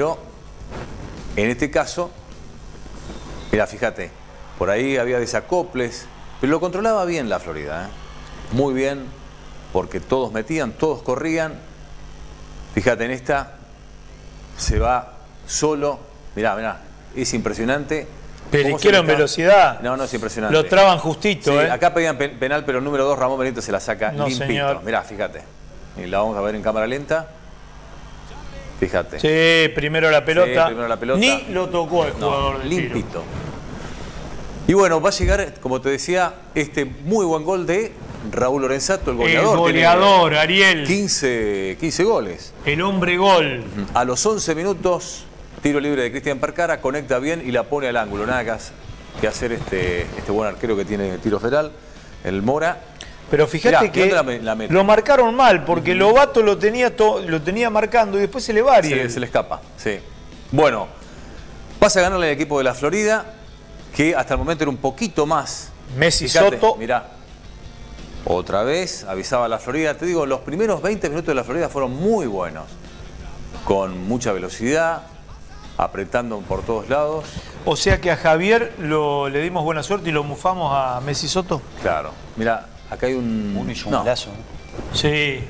en este caso, mira, fíjate, por ahí había desacoples, pero lo controlaba bien la Florida, muy bien, porque todos metían, todos corrían. Fíjate, en esta se va solo, mirá, es impresionante. Peliquero en velocidad. No, es impresionante. Lo traban justito, sí, acá pedían penal, pero el número 2, Ramón Benito, se la saca limpito. Señor. Mirá, fíjate. Y la vamos a ver en cámara lenta. Fíjate. Sí, primero la pelota. Sí, Ni lo tocó el jugador de limpito. tiro. Y bueno, va a llegar, como te decía, muy buen gol de Raúl Lorenzato, el goleador. El goleador, Ariel. 15 goles. El hombre gol. A los 11 minutos Tiro libre de Cristian Percara, conecta bien y la pone al ángulo. Nada que hacer este buen arquero que tiene tiro federal, el Mora. Pero fíjate que lo marcaron mal, porque Lobato lo tenía marcando y después se le va a Ariel. Se le escapa, sí. Bueno, pasa a ganarle al equipo de la Florida, que hasta el momento era un poquito más. Messi, Soto. Mirá, otra vez avisaba a la Florida. Te digo, los primeros 20 minutos de la Florida fueron muy buenos. Con mucha velocidad, apretando por todos lados. O sea que a Javier le dimos buena suerte y lo mufamos a Messi Soto. Claro, mirá. Acá hay un golazo. Sí.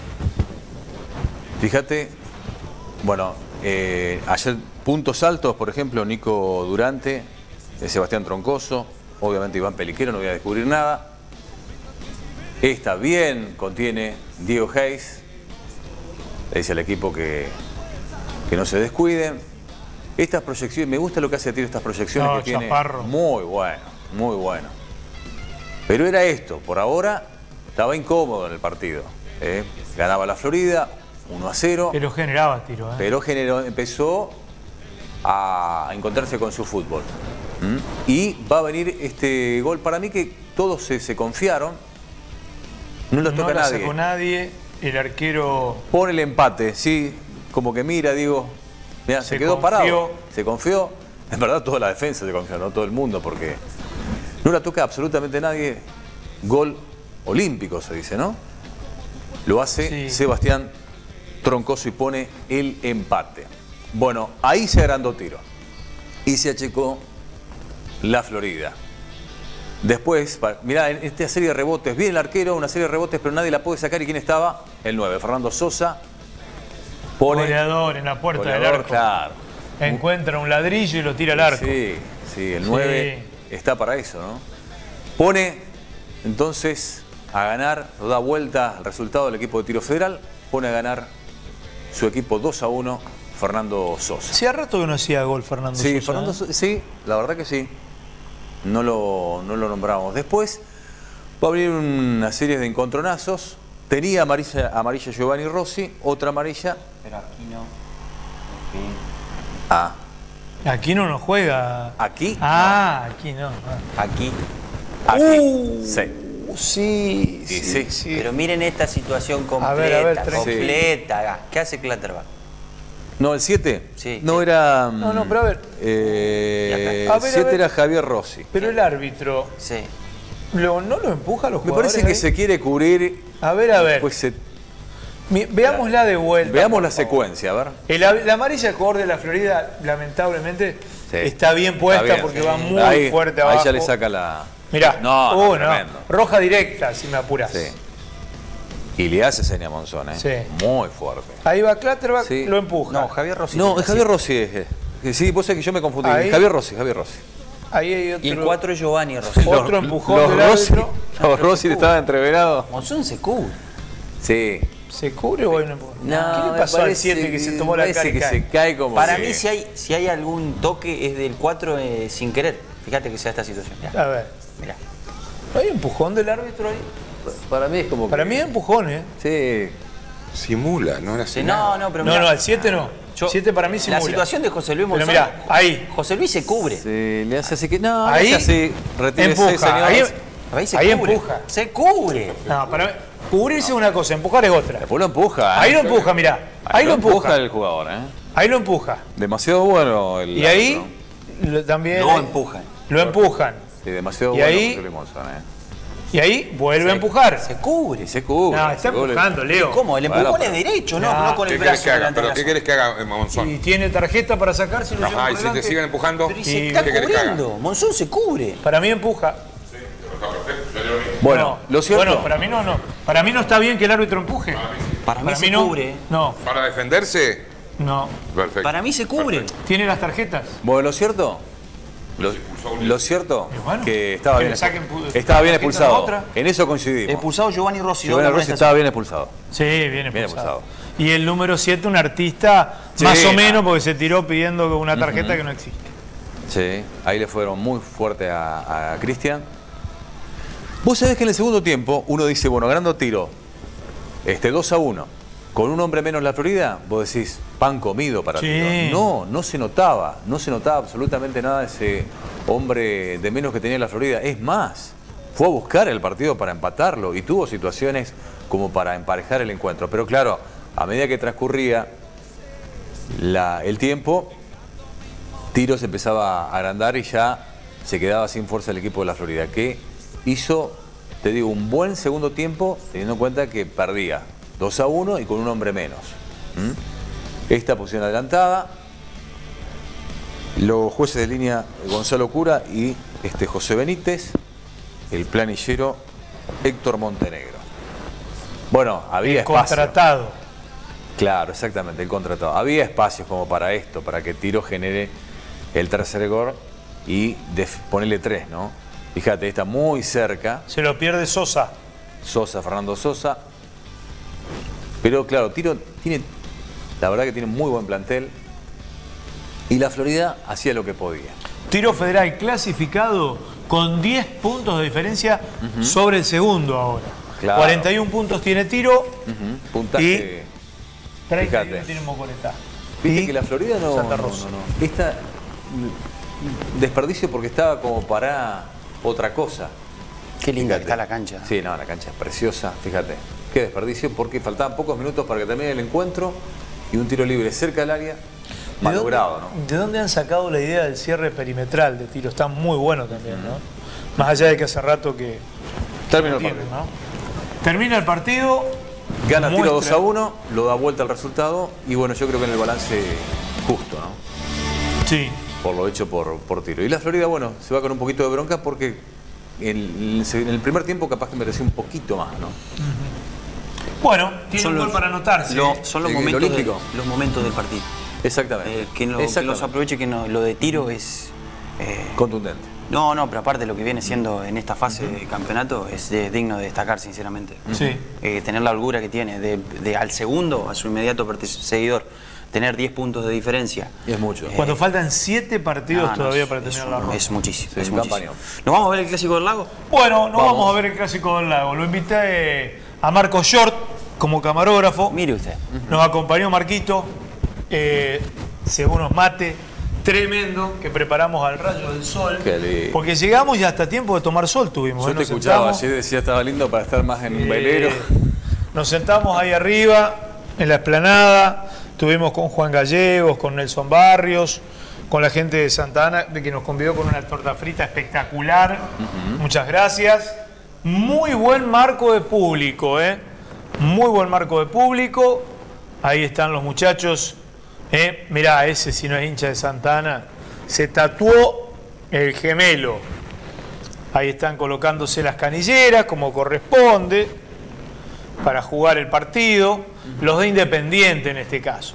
Fíjate, bueno, ayer puntos altos, por ejemplo, Nico Durante, Sebastián Troncoso, obviamente Iván Peliquero, no voy a descubrir nada. Esta bien contiene Diego Hayes, le dice al equipo que no se descuiden. Estas proyecciones, me gusta lo que hace Tiro, estas proyecciones que tiene. Muy bueno, muy bueno. Pero era esto, por ahora estaba incómodo en el partido. Ganaba la Florida, 1-0. Pero generaba Tiro. Pero empezó a encontrarse con su fútbol. Y va a venir este gol para mí que todos se confiaron. No lo toca nadie. No sacó nadie, el arquero... Pone el empate, sí, como que mira, digo, mirá, se quedó parado. Se confió. En verdad toda la defensa se confió, no todo el mundo, porque... No la toca absolutamente nadie. Gol olímpico se dice, ¿no? Lo hace Sebastián Troncoso y pone el empate. Bueno, ahí se agrandó Tiro. Y se achicó la Florida. Después, mirá, en esta serie de rebotes, viene el arquero, una serie de rebotes, pero nadie la puede sacar. ¿Y quién estaba? El 9, Fernando Sosa. Pone... Goleador en la puerta del arco. Claro. Encuentra un ladrillo y lo tira al arco. Sí, el 9... Está para eso, ¿no? Pone, entonces, a ganar, da vuelta al resultado del equipo de Tiro Federal, pone a ganar su equipo 2-1, Fernando Sosa. Sí, a rato que no hacía gol Fernando Sosa. Fernando Sosa, sí, la verdad que sí. No lo nombramos. Después va a venir una serie de encontronazos. Tenía amarilla Giovanni Rossi, otra amarilla. Pero aquí no. Aquí no nos juega. ¿Aquí? Aquí no. Aquí. Sí. Pero miren esta situación completa, completa. ¿Qué hace Clatterback? No, el 7. Sí. No era... No, pero a ver. El 7 era Javier Rossi. Pero el árbitro... Sí. ¿No lo empuja a los jugadores? Me parece que se quiere cubrir... A ver. Veámosla de vuelta. Veamos la secuencia, a ver. La amarilla del jugador de la Florida, lamentablemente, está bien puesta porque va muy fuerte abajo. Ahí ya le saca la... Mirá, no. Roja directa, si me apuras. Sí. Y le hace seña a Monzón, muy fuerte. Ahí va Clatterback, lo empuja. No, Javier Rossi. No, es Javier Rossi. Sí, vos sabés que yo me confundí. Javier Rossi. Ahí hay otro. Y el 4 es Giovanni Rossi. Otro empujón del árbitro. Los Rossi estaban entreverados. Monzón se cubre. Sí. ¿Se cubre o hay un empujón? No, ¿Qué le pasó al 7 que se tomó la cara y que se cae como Para mí, si hay algún toque, es del 4 sin querer. Fíjate que sea esta situación. A ver. Mirá. ¿No hay empujón del árbitro ahí? Para mí es como Para mí es empujón, Sí. Simula, no era así. No, pero mirá. No, al 7 no. 7 para mí simula. La situación de José Luis Monzón. Pero mirá, ahí. José Luis se cubre. Sí, le hace así que... No, ahí así. Retírese, empuja. señor. Ahí empuja. Se cubre. No, para mí, cubrirse es una cosa, empujar es otra. Después lo empuja. Ahí lo empuja, mirá. Ahí lo empuja el jugador, Ahí lo empuja. Demasiado bueno el... Y ahí también... Lo empujan. Lo empujan. Sí, demasiado y bueno ahí, José Luis Monzón, Y ahí vuelve a empujar. Se cubre. No, está empujando, Leo. ¿Cómo? El empujón es derecho, no con el brazo. ¿Pero qué querés que haga Monzón? Si tiene tarjeta para sacarse, lo lleva y si te siguen empujando, pero se está cubriendo. Monzón se cubre. Para mí empuja. Bueno, lo cierto... Bueno, para mí no. Para mí no está bien que el árbitro empuje. Para mí se cubre. No. ¿Para defenderse? No. Perfecto. Para mí se cubre. ¿Tiene las tarjetas? Bueno, lo cierto... Lo cierto que estaba bien expulsado. En eso coincidimos. Expulsado Giovanni Rossi. Giovanni Rossi estaba bien expulsado. Sí, bien expulsado. Y el número 7, un artista más o menos, porque se tiró pidiendo una tarjeta que no existe. Sí, ahí le fueron muy fuerte a Cristian. Vos sabés que en el segundo tiempo uno dice, bueno, agrando tiro, 2-1. Con un hombre menos la Florida, vos decís, pan comido para Sí. Tiro. No se notaba absolutamente nada ese hombre de menos que tenía la Florida. Es más, fue a buscar el partido para empatarlo y tuvo situaciones como para emparejar el encuentro. Pero claro, a medida que transcurría el tiempo, Tiro se empezaba a agrandar y ya se quedaba sin fuerza el equipo de la Florida, que hizo, te digo, un buen segundo tiempo, teniendo en cuenta que perdía 2-1 y con un hombre menos. Esta posición adelantada, los jueces de línea Gonzalo Cura y José Benítez, el planillero Héctor Montenegro. Bueno, había espacio. Contratado. Claro, exactamente, el contratado. Había espacios como para esto, para que Tiro genere el tercer gol y ponerle 3, ¿no? Fíjate, está muy cerca. Se lo pierde Sosa. Fernando Sosa. Pero claro, Tiro tiene, la verdad que tiene muy buen plantel. Y la Florida hacía lo que podía. Tiro Federal clasificado con 10 puntos de diferencia sobre el segundo ahora. Claro. 41 puntos tiene Tiro Puntaje. y 31 tiene Mocoretá. Viste que la Florida no... Santa Rosa. No. Esta desperdicio porque estaba como para otra cosa. Qué linda que está la cancha. Sí, no, la cancha es preciosa, fíjate. Qué desperdicio porque faltaban pocos minutos para que termine el encuentro y un tiro libre cerca del área, malogrado, ¿no? ¿De dónde han sacado la idea del cierre perimetral de Tiro? Está muy bueno también, ¿no? Más allá de que hace rato que... Terminó el partido. ¿no? Termina el partido. Gana Tiro 2-1, lo da vuelta al resultado y bueno, yo creo que en el balance justo, ¿no? Sí. Por lo hecho por Tiro. Y la Florida, bueno, se va con un poquito de bronca porque en el primer tiempo capaz que mereció un poquito más, ¿no? Bueno, tiene un gol para anotarse. Son los momentos del partido. Exactamente. Que los aproveche, que lo de Tiro es... contundente. No, pero aparte lo que viene siendo en esta fase de campeonato es digno de destacar, sinceramente. Sí. Tener la holgura que tiene de al segundo, a su inmediato seguidor, tener 10 puntos de diferencia. Y es mucho. Cuando faltan 7 partidos todavía para terminar la ronda. Es muchísimo. Sí, es muchísimo. ¿Nos vamos a ver el Clásico del Lago? Bueno, vamos a ver el Clásico del Lago. Lo invité a Marco Short como camarógrafo. Mire usted. Nos acompañó Marquito, según nos mate tremendo que preparamos al rayo del sol. Qué lindo. Porque llegamos y hasta tiempo de tomar sol tuvimos. Yo te escuchaba ayer, decía estaba lindo para estar más en un velero. Nos sentamos ahí arriba, en la explanada. Estuvimos con Juan Gallegos, con Nelson Barrios, con la gente de Santa Ana, de que nos convidó con una torta frita espectacular. Muchas gracias. Muy buen marco de público, ¿eh? Muy buen marco de público. Ahí están los muchachos. Mirá, ese si no es hincha de Santa Ana, se tatuó el gemelo. Ahí están colocándose las canilleras como corresponde para jugar el partido. Los de Independiente en este caso.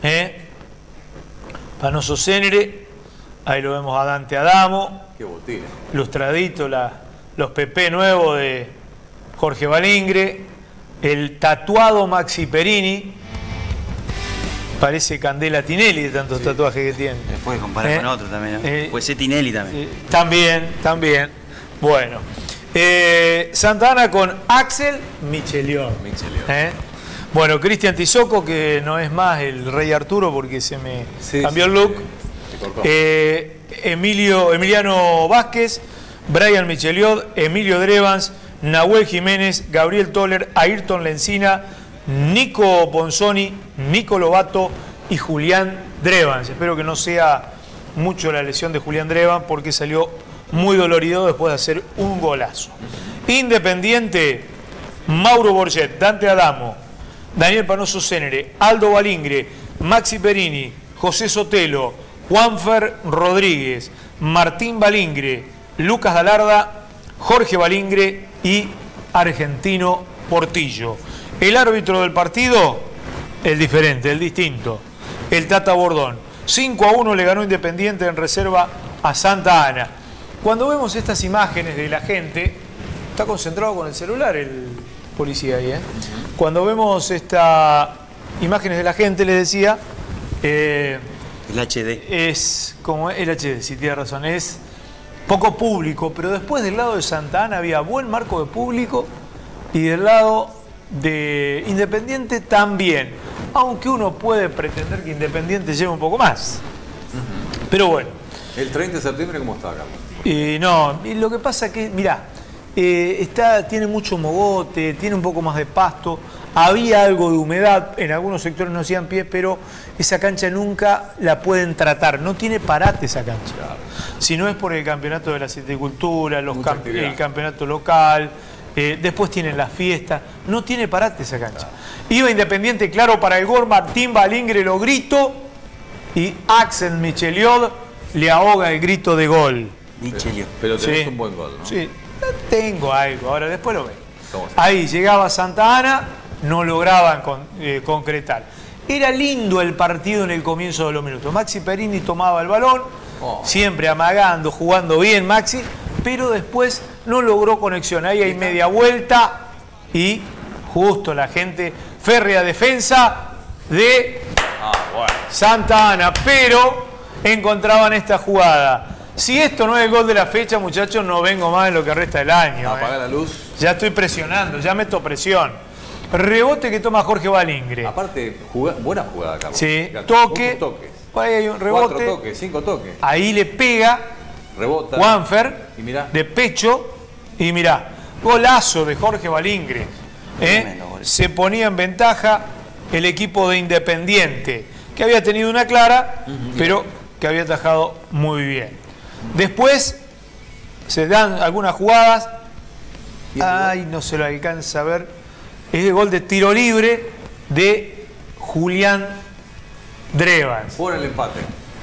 Panoso Cenere, ahí lo vemos a Dante Adamo. Qué botina. Lustradito, los PP nuevos de Jorge Balingre. El tatuado Maxi Perini. Parece Candela Tinelli de tantos tatuajes que tiene. Se puede comparar con otro también, ¿no? Puede ser Tinelli también. También. Bueno. Santa Ana con Axel Michelior. Bueno, Cristian Tizoco, que no es más el Rey Arturo porque se me cambió el look. Emiliano Vázquez, Brian Michelior, Emilio Drevans, Nahuel Jiménez, Gabriel Toller, Ayrton Lencina, Nico Ponzoni, Nico Lobato y Julián Drevans. Espero que no sea mucho la lesión de Julián Drevans porque salió muy dolorido después de hacer un golazo. Independiente, Mauro Borget, Dante Adamo, Daniel Panoso Cenere, Aldo Balingre, Maxi Perini, José Sotelo, Juanfer Rodríguez, Martín Balingre, Lucas Dalarda, Jorge Balingre y Argentino Portillo. El árbitro del partido, el diferente, el distinto, el Tata Bordón. 5-1 le ganó Independiente en reserva a Santa Ana. Cuando vemos estas imágenes de la gente, está concentrado con el celular el policía ahí, Cuando vemos estas imágenes de la gente, les decía, el HD. Es como el HD, si tiene razón, es poco público, pero después del lado de Santa Ana había buen marco de público y del lado de Independiente también, aunque uno puede pretender que Independiente lleve un poco más. Pero bueno. ¿El 30 de septiembre cómo está, Carlos? No, y lo que pasa es que, mirá, tiene mucho mogote, tiene un poco más de pasto, había algo de humedad, en algunos sectores no hacían pies, pero esa cancha nunca la pueden tratar, no tiene parate esa cancha. Claro. Si no es por el campeonato de la silvicultura, el campeonato local, después tienen las fiestas, no tiene parate esa cancha. Claro. Iba Independiente, claro, para el gol, Martín Balingre lo grito y Axel Micheliot le ahoga el grito de gol. Pero tenés un buen gol, ¿no? Sí, tengo algo, ahora después lo veo. Ahí llegaba Santa Ana, no lograban concretar. Era lindo el partido en el comienzo de los minutos. Maxi Perini tomaba el balón, siempre amagando, jugando bien Maxi, pero después no logró conexión. Ahí hay media vuelta y justo la gente, férrea defensa de Santa Ana, pero encontraban esta jugada. Si esto no es el gol de la fecha, muchachos, no vengo más en lo que resta del año. Apaga la luz. Ya estoy presionando, ya meto presión. Rebote que toma Jorge Balingre. Aparte, buena jugada, Carlos. Sí, toque. Ahí hay un rebote. 4 toques, 5 toques. Ahí le pega. Rebota. Juanfer. Y mirá. De pecho. Y mirá, golazo de Jorge Balingre. Se ponía en ventaja el equipo de Independiente, que había tenido una clara, pero que había atajado muy bien. Después se dan algunas jugadas. Ay, no se lo alcanza a ver. Es el gol de tiro libre de Julián Drevans. Por el empate.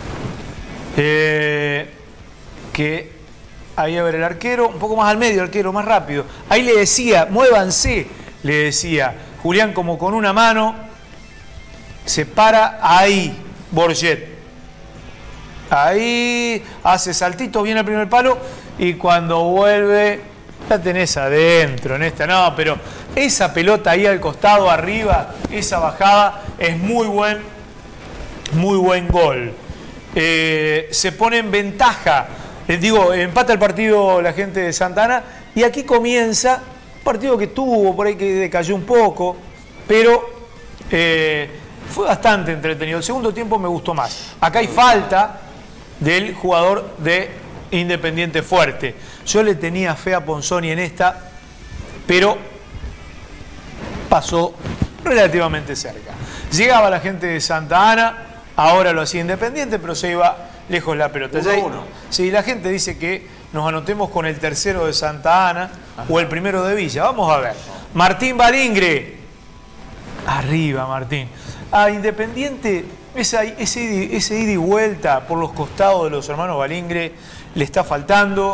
Que ahí a ver el arquero, un poco más al medio, el arquero más rápido. Ahí le decía, muévanse, le decía. Julián como con una mano se para ahí, Borget. Ahí hace saltito, viene al primer palo y cuando vuelve la tenés adentro en esta. No, pero esa pelota ahí al costado, arriba, esa bajada es muy buen gol. Se pone en ventaja, empata el partido la gente de Santa Ana y aquí comienza un partido que tuvo, por ahí que decayó un poco, pero fue bastante entretenido. El segundo tiempo me gustó más. Acá hay falta del jugador de Independiente Fuerte. Yo le tenía fe a Ponzoni en esta, pero pasó relativamente cerca. Llegaba la gente de Santa Ana, ahora lo hacía Independiente, pero se iba lejos la pelota. 1-1. Sí, la gente dice que nos anotemos con el tercero de Santa Ana o el primero de Villa. Vamos a ver. Martín Balingre. Arriba, Martín. A Independiente, ese ida y vuelta por los costados de los hermanos Balingre le está faltando.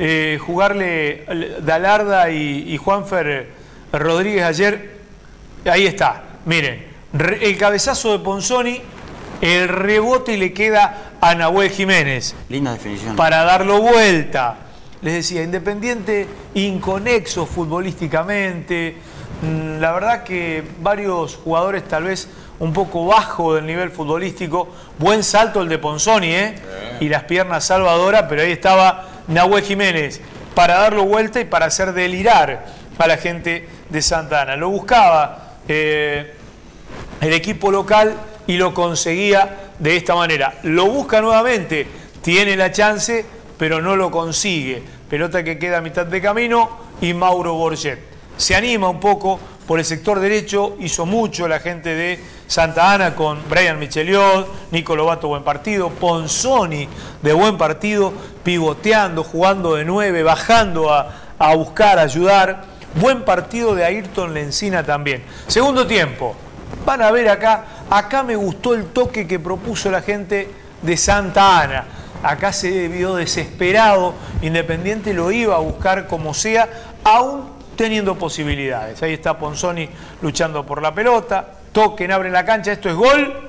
Jugarle Dalarda y Juanfer Rodríguez ayer, ahí está. Miren, el cabezazo de Ponzoni, el rebote y le queda a Nahuel Jiménez. Linda definición. Para darlo vuelta. Les decía, Independiente inconexo futbolísticamente. La verdad que varios jugadores tal vez un poco bajo del nivel futbolístico. Buen salto el de Ponzoni, y las piernas salvadoras, pero ahí estaba Nahuel Jiménez para darlo vuelta y para hacer delirar a la gente de Santa Ana. Lo buscaba el equipo local y lo conseguía de esta manera. Lo busca nuevamente, tiene la chance, pero no lo consigue. Pelota que queda a mitad de camino y Mauro Borget se anima un poco por el sector derecho, hizo mucho la gente de Santa Ana con Brian Micheliot, Nico Lobato buen partido, Ponzoni de buen partido, pivoteando, jugando de 9, bajando a buscar, a ayudar. Buen partido de Ayrton Lencina también. Segundo tiempo, van a ver acá me gustó el toque que propuso la gente de Santa Ana. Acá se vio desesperado, Independiente lo iba a buscar como sea, aún teniendo posibilidades. Ahí está Ponzoni luchando por la pelota, toquen, abren la cancha, esto es gol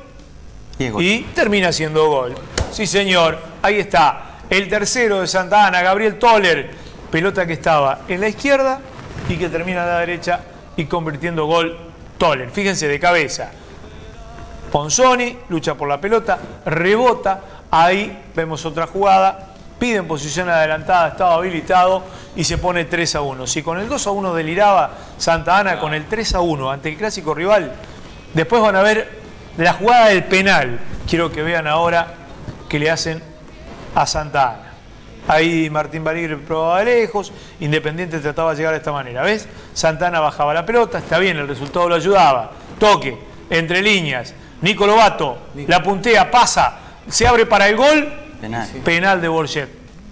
y termina siendo gol. Sí señor, ahí está, el tercero de Santa Ana, Gabriel Toller, pelota que estaba en la izquierda y que termina en la derecha y convirtiendo gol Toller. Fíjense, de cabeza. Ponzoni lucha por la pelota, rebota, ahí vemos otra jugada, piden posición adelantada, estaba habilitado y se pone 3-1. Si con el 2-1 deliraba Santa Ana, con el 3-1 ante el clásico rival, después van a ver la jugada del penal. Quiero que vean ahora que le hacen a Santa Ana. Ahí Martín Baligre probaba de lejos, Independiente trataba de llegar de esta manera. ¿Ves? Santa Ana bajaba la pelota, está bien, el resultado lo ayudaba. Toque, entre líneas. Nico Lobato la puntea, pasa, se abre para el gol. Penal. Penal de Borget.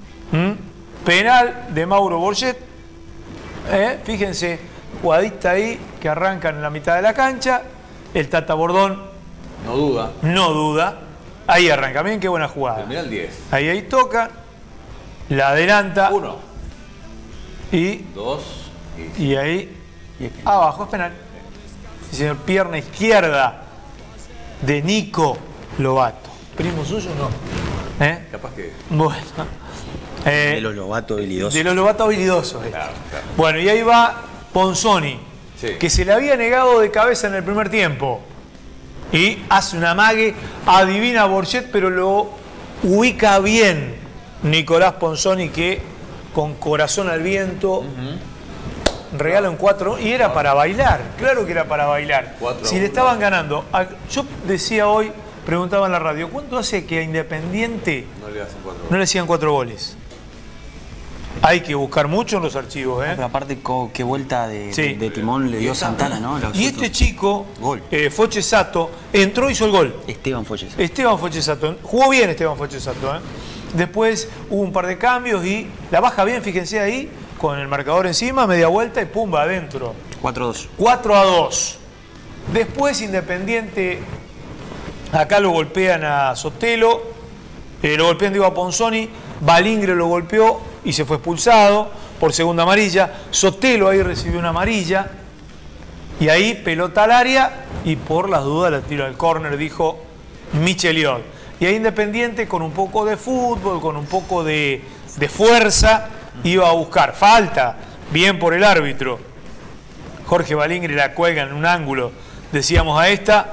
Penal de Mauro Borget. Fíjense, jugadita ahí que arrancan en la mitad de la cancha. El Tata Bordón No duda. no duda. Ahí arranca. Miren qué buena jugada. Termina el 10. Ahí toca. La adelanta. 1. Y 2. Y ahí, abajo es penal. Sí, señor, pierna izquierda de Nico Lobato. ¿Primo suyo no? Capaz que. Bueno. De los Lobato habilidosos. De los Lobato habilidosos. Claro. Bueno, y ahí va Ponzoni, Sí. que se le había negado de cabeza en el primer tiempo. Y hace un amague, adivina a Borget, pero lo ubica bien Nicolás Ponzoni, que con corazón al viento regala un 4 y era para bailar, claro que era para bailar. 4-1. Si le estaban ganando, yo decía hoy, preguntaba en la radio, ¿cuánto hace que a Independiente No le hacen 4. no le hacían 4 goles? Hay que buscar mucho en los archivos, Pero aparte, qué vuelta Sí. de timón le dio Santana, ¿no? Y este chico, Gol. Foche Sato, entró y hizo el gol. Esteban Folles. Esteban Foche Sato, jugó bien Esteban Foche Sato. Después hubo un par de cambios y la baja bien, fíjense ahí, con el marcador encima, media vuelta y pumba adentro. 4-2. 4-2. Después Independiente, acá lo golpean a Sotelo, lo golpean digo a Ponzoni, Balingre lo golpeó y se fue expulsado por segunda amarilla. Sotelo ahí recibió una amarilla y ahí pelota al área y por las dudas la tiro al córner, dijo Micheliot. Y ahí Independiente con un poco de fútbol, con un poco de fuerza, iba a buscar. Falta, bien por el árbitro. Jorge Balingre la cuelga en un ángulo, decíamos a esta,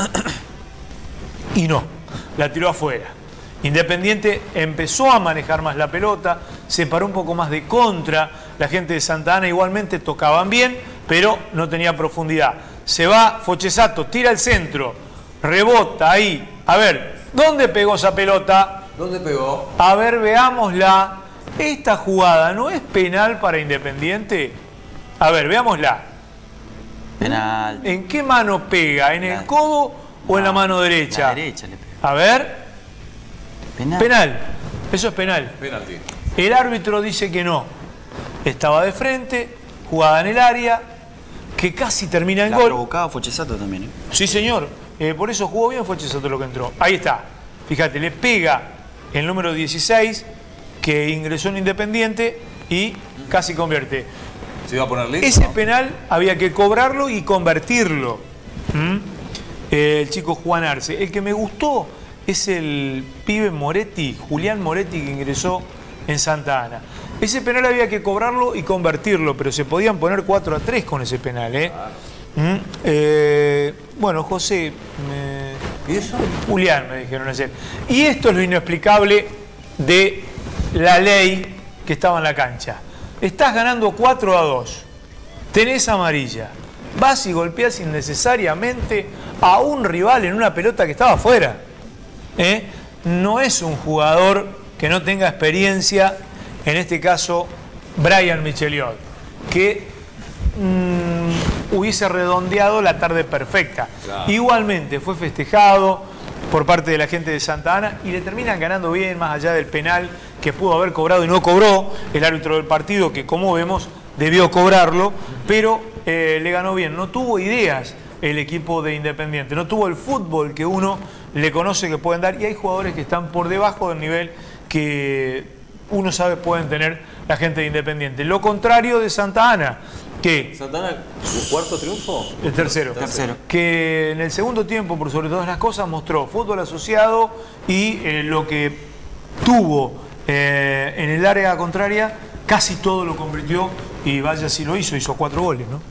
y no, la tiró afuera. Independiente empezó a manejar más la pelota, se paró un poco más de contra, la gente de Santa Ana igualmente tocaban bien, pero no tenía profundidad. Se va Foche Sato, tira el centro, rebota ahí, a ver, ¿dónde pegó esa pelota? ¿Dónde pegó? A ver, veámosla. Esta jugada no es penal para Independiente. A ver, veámosla. Penal. ¿En qué mano pega? ¿En el codo o en la mano derecha? La derecha le pega. A ver. Penal. Penal. Eso es penal. Penalti. El árbitro dice que no. Estaba de frente, jugada en el área, que casi termina el La gol. provocaba Fochesato también, ¿eh? Sí, señor. Por eso jugó bien, fue Chesato lo que entró. Ahí está. Fíjate, le pega el número 16 que ingresó en Independiente y casi convierte. ¿Se iba a poner lindo? Ese penal había que cobrarlo y convertirlo. El chico Juan Arce. El que me gustó es el pibe Moretti, Julián Moretti, que ingresó en Santa Ana. Ese penal había que cobrarlo y convertirlo, pero se podían poner 4-3 con ese penal, ¿eh? Bueno, José, ¿Y eso? Julián me dijeron ayer. Y esto es lo inexplicable de la ley que estaba en la cancha. Estás ganando 4-2, tenés amarilla, vas y golpeás innecesariamente a un rival en una pelota que estaba afuera. No es un jugador que no tenga experiencia, en este caso Brian Micheliot, que hubiese redondeado la tarde perfecta. Claro. Igualmente fue festejado por parte de la gente de Santa Ana y le terminan ganando bien, más allá del penal que pudo haber cobrado y no cobró el árbitro del partido, que como vemos debió cobrarlo, pero le ganó bien. No tuvo ideas el equipo de Independiente, no tuvo el fútbol que uno le conoce que pueden dar, y hay jugadores que están por debajo del nivel que uno sabe pueden tener la gente de Independiente. Lo contrario de Santa Ana, que ¿Santa Ana, su cuarto triunfo? El tercero. Que en el segundo tiempo, por sobre todas las cosas, mostró fútbol asociado y lo que tuvo en el área contraria, casi todo lo convirtió, y vaya si lo hizo 4 goles, ¿no?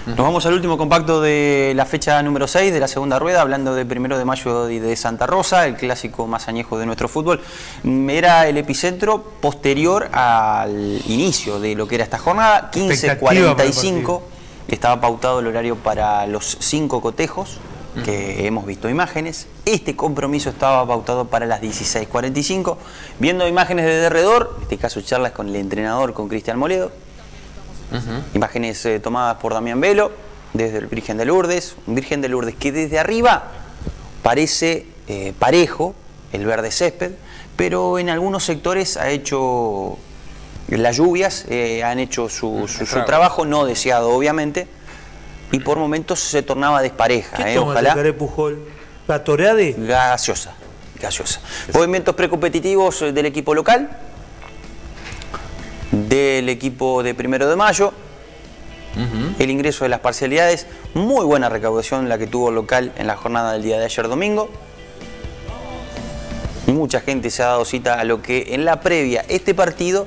Nos vamos al último compacto de la fecha número 6 de la segunda rueda, hablando de 1 de mayo y de Santa Rosa, el clásico más añejo de nuestro fútbol. Era el epicentro posterior al inicio de lo que era esta jornada, 15:45. Estaba pautado el horario para los 5 cotejos, que hemos visto imágenes. Este compromiso estaba pautado para las 16:45. Viendo imágenes de derredor, en este caso charlas con el entrenador, con Cristian Moledo. Imágenes tomadas por Damián Velo desde el Virgen de Lourdes, un Virgen de Lourdes que desde arriba parece parejo, el verde césped, pero en algunos sectores ha hecho, las lluvias han hecho su trabajo, no deseado obviamente, y por momentos se tornaba despareja. ¿Qué toma ojalá. Pujol? ¿La Torade? Gaseosa. Movimientos precompetitivos del equipo local, del equipo de 1 de mayo, el ingreso de las parcialidades, muy buena recaudación la que tuvo el local en la jornada del día de ayer domingo. Mucha gente se ha dado cita a lo que en la previa este partido.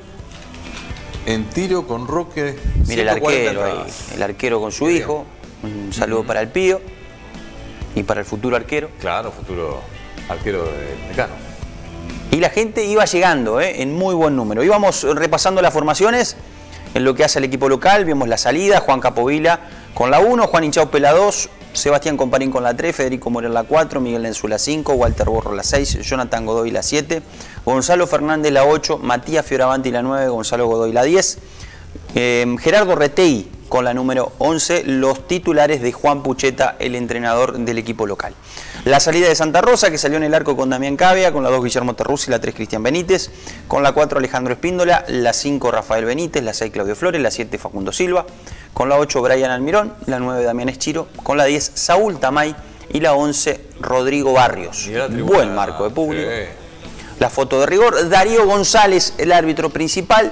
En tiro con Roque. Mire el arquero ahí, el arquero con su hijo. Un saludo para el Pío y para el futuro arquero. Claro, futuro arquero de Mecano. Y la gente iba llegando en muy buen número. Íbamos repasando las formaciones en lo que hace el equipo local. Vimos la salida, Juan Capovila con la 1, Juan Inchaupe la 2, Sebastián Comparín con la 3, Federico Morel la 4, Miguel Lenzú la 5, Walter Borro la 6, Jonathan Godoy la 7, Gonzalo Fernández la 8, Matías Fioravanti la 9, Gonzalo Godoy la 10, Gerardo Retei con la número 11, los titulares de Juan Pucheta, el entrenador del equipo local. La salida de Santa Rosa, que salió en el arco con Damián Cavia, con la 2 Guillermo Terruzzi, la 3 Cristian Benítez, con la 4 Alejandro Espíndola, la 5 Rafael Benítez, la 6 Claudio Flores, la 7 Facundo Silva, con la 8 Brian Almirón, la 9 Damián Eschiro, con la 10 Saúl Tamay y la 11 Rodrigo Barrios. Buen marco de público. La foto de rigor, Darío González, el árbitro principal.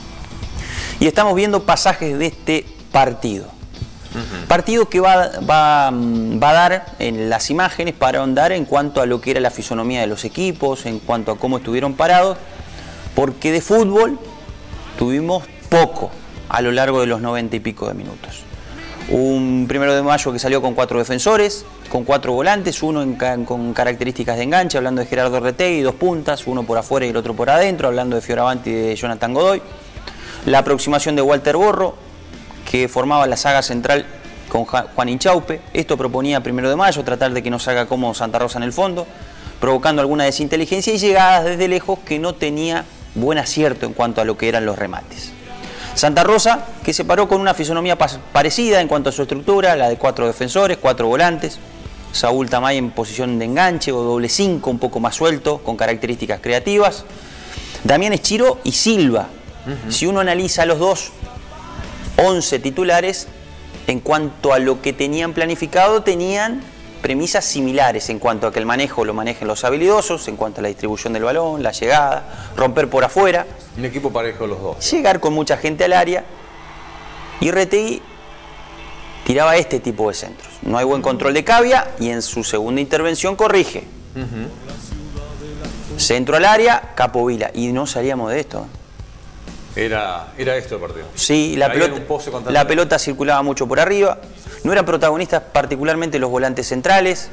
Y estamos viendo pasajes de este partido. Partido que va a dar en las imágenes para ahondar en cuanto a lo que era la fisonomía de los equipos, en cuanto a cómo estuvieron parados, porque de fútbol tuvimos poco a lo largo de los 90 y pico de minutos. Un 1 de mayo que salió con 4 defensores, con 4 volantes, uno con características de enganche, hablando de Gerardo Retei, 2 puntas, uno por afuera y el otro por adentro, hablando de Fioravanti y de Jonathan Godoy. La aproximación de Walter Borro, que formaba la saga central con Juan Inchaupe. Esto proponía 1 de mayo, tratar de que no salga cómodo Santa Rosa en el fondo, provocando alguna desinteligencia y llegadas desde lejos que no tenía buen acierto en cuanto a lo que eran los remates. Santa Rosa, que se paró con una fisonomía parecida en cuanto a su estructura, la de 4 defensores, 4 volantes, Saúl Tamay en posición de enganche o doble 5, un poco más suelto, con características creativas, Damián Eschiro y Silva. Si uno analiza los dos 11 titulares, en cuanto a lo que tenían planificado, tenían premisas similares en cuanto a que el manejo lo manejen los habilidosos, en cuanto a la distribución del balón, la llegada, romper por afuera. Un equipo parejo los dos. Llegar con mucha gente al área. Y Retei tiraba este tipo de centros. No hay buen control de Cavia y en su segunda intervención corrige. Centro al área, Capovila. Y no salíamos de esto. Era esto el partido. Sí, la pelota circulaba mucho por arriba. No eran protagonistas particularmente los volantes centrales.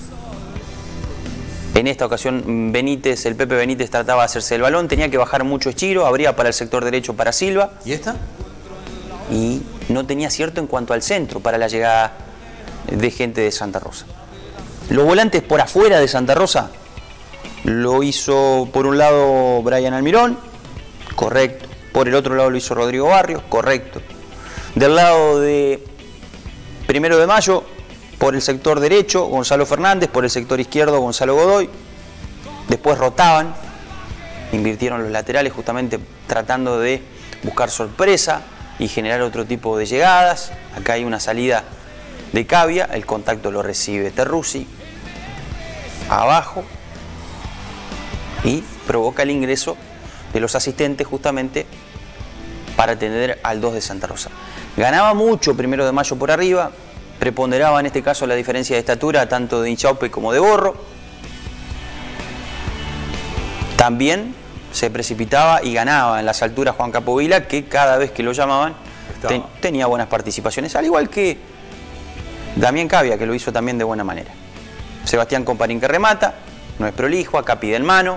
En esta ocasión Benítez, el Pepe Benítez trataba de hacerse el balón, tenía que bajar mucho Eschiro, abría para el sector derecho para Silva. ¿Y esta? Y no tenía acierto en cuanto al centro para la llegada de gente de Santa Rosa. Los volantes por afuera de Santa Rosa lo hizo por un lado Brian Almirón, correcto. Por el otro lado lo hizo Rodrigo Barrios, correcto. Del lado de 1 de mayo, por el sector derecho, Gonzalo Fernández, por el sector izquierdo, Gonzalo Godoy. Después rotaban, invirtieron los laterales justamente tratando de buscar sorpresa y generar otro tipo de llegadas. Acá hay una salida de Cavia, el contacto lo recibe Terruzzi, abajo, y provoca el ingreso de los asistentes justamente para atender al 2 de Santa Rosa. Ganaba mucho 1 de mayo por arriba, preponderaba en este caso la diferencia de estatura tanto de Inchaupe como de Borro. También se precipitaba y ganaba en las alturas Juan Capovila, que cada vez que lo llamaban tenía buenas participaciones, al igual que Damián Cavia, que lo hizo también de buena manera. Sebastián Comparín que remata, no es prolijo, acá pide en mano.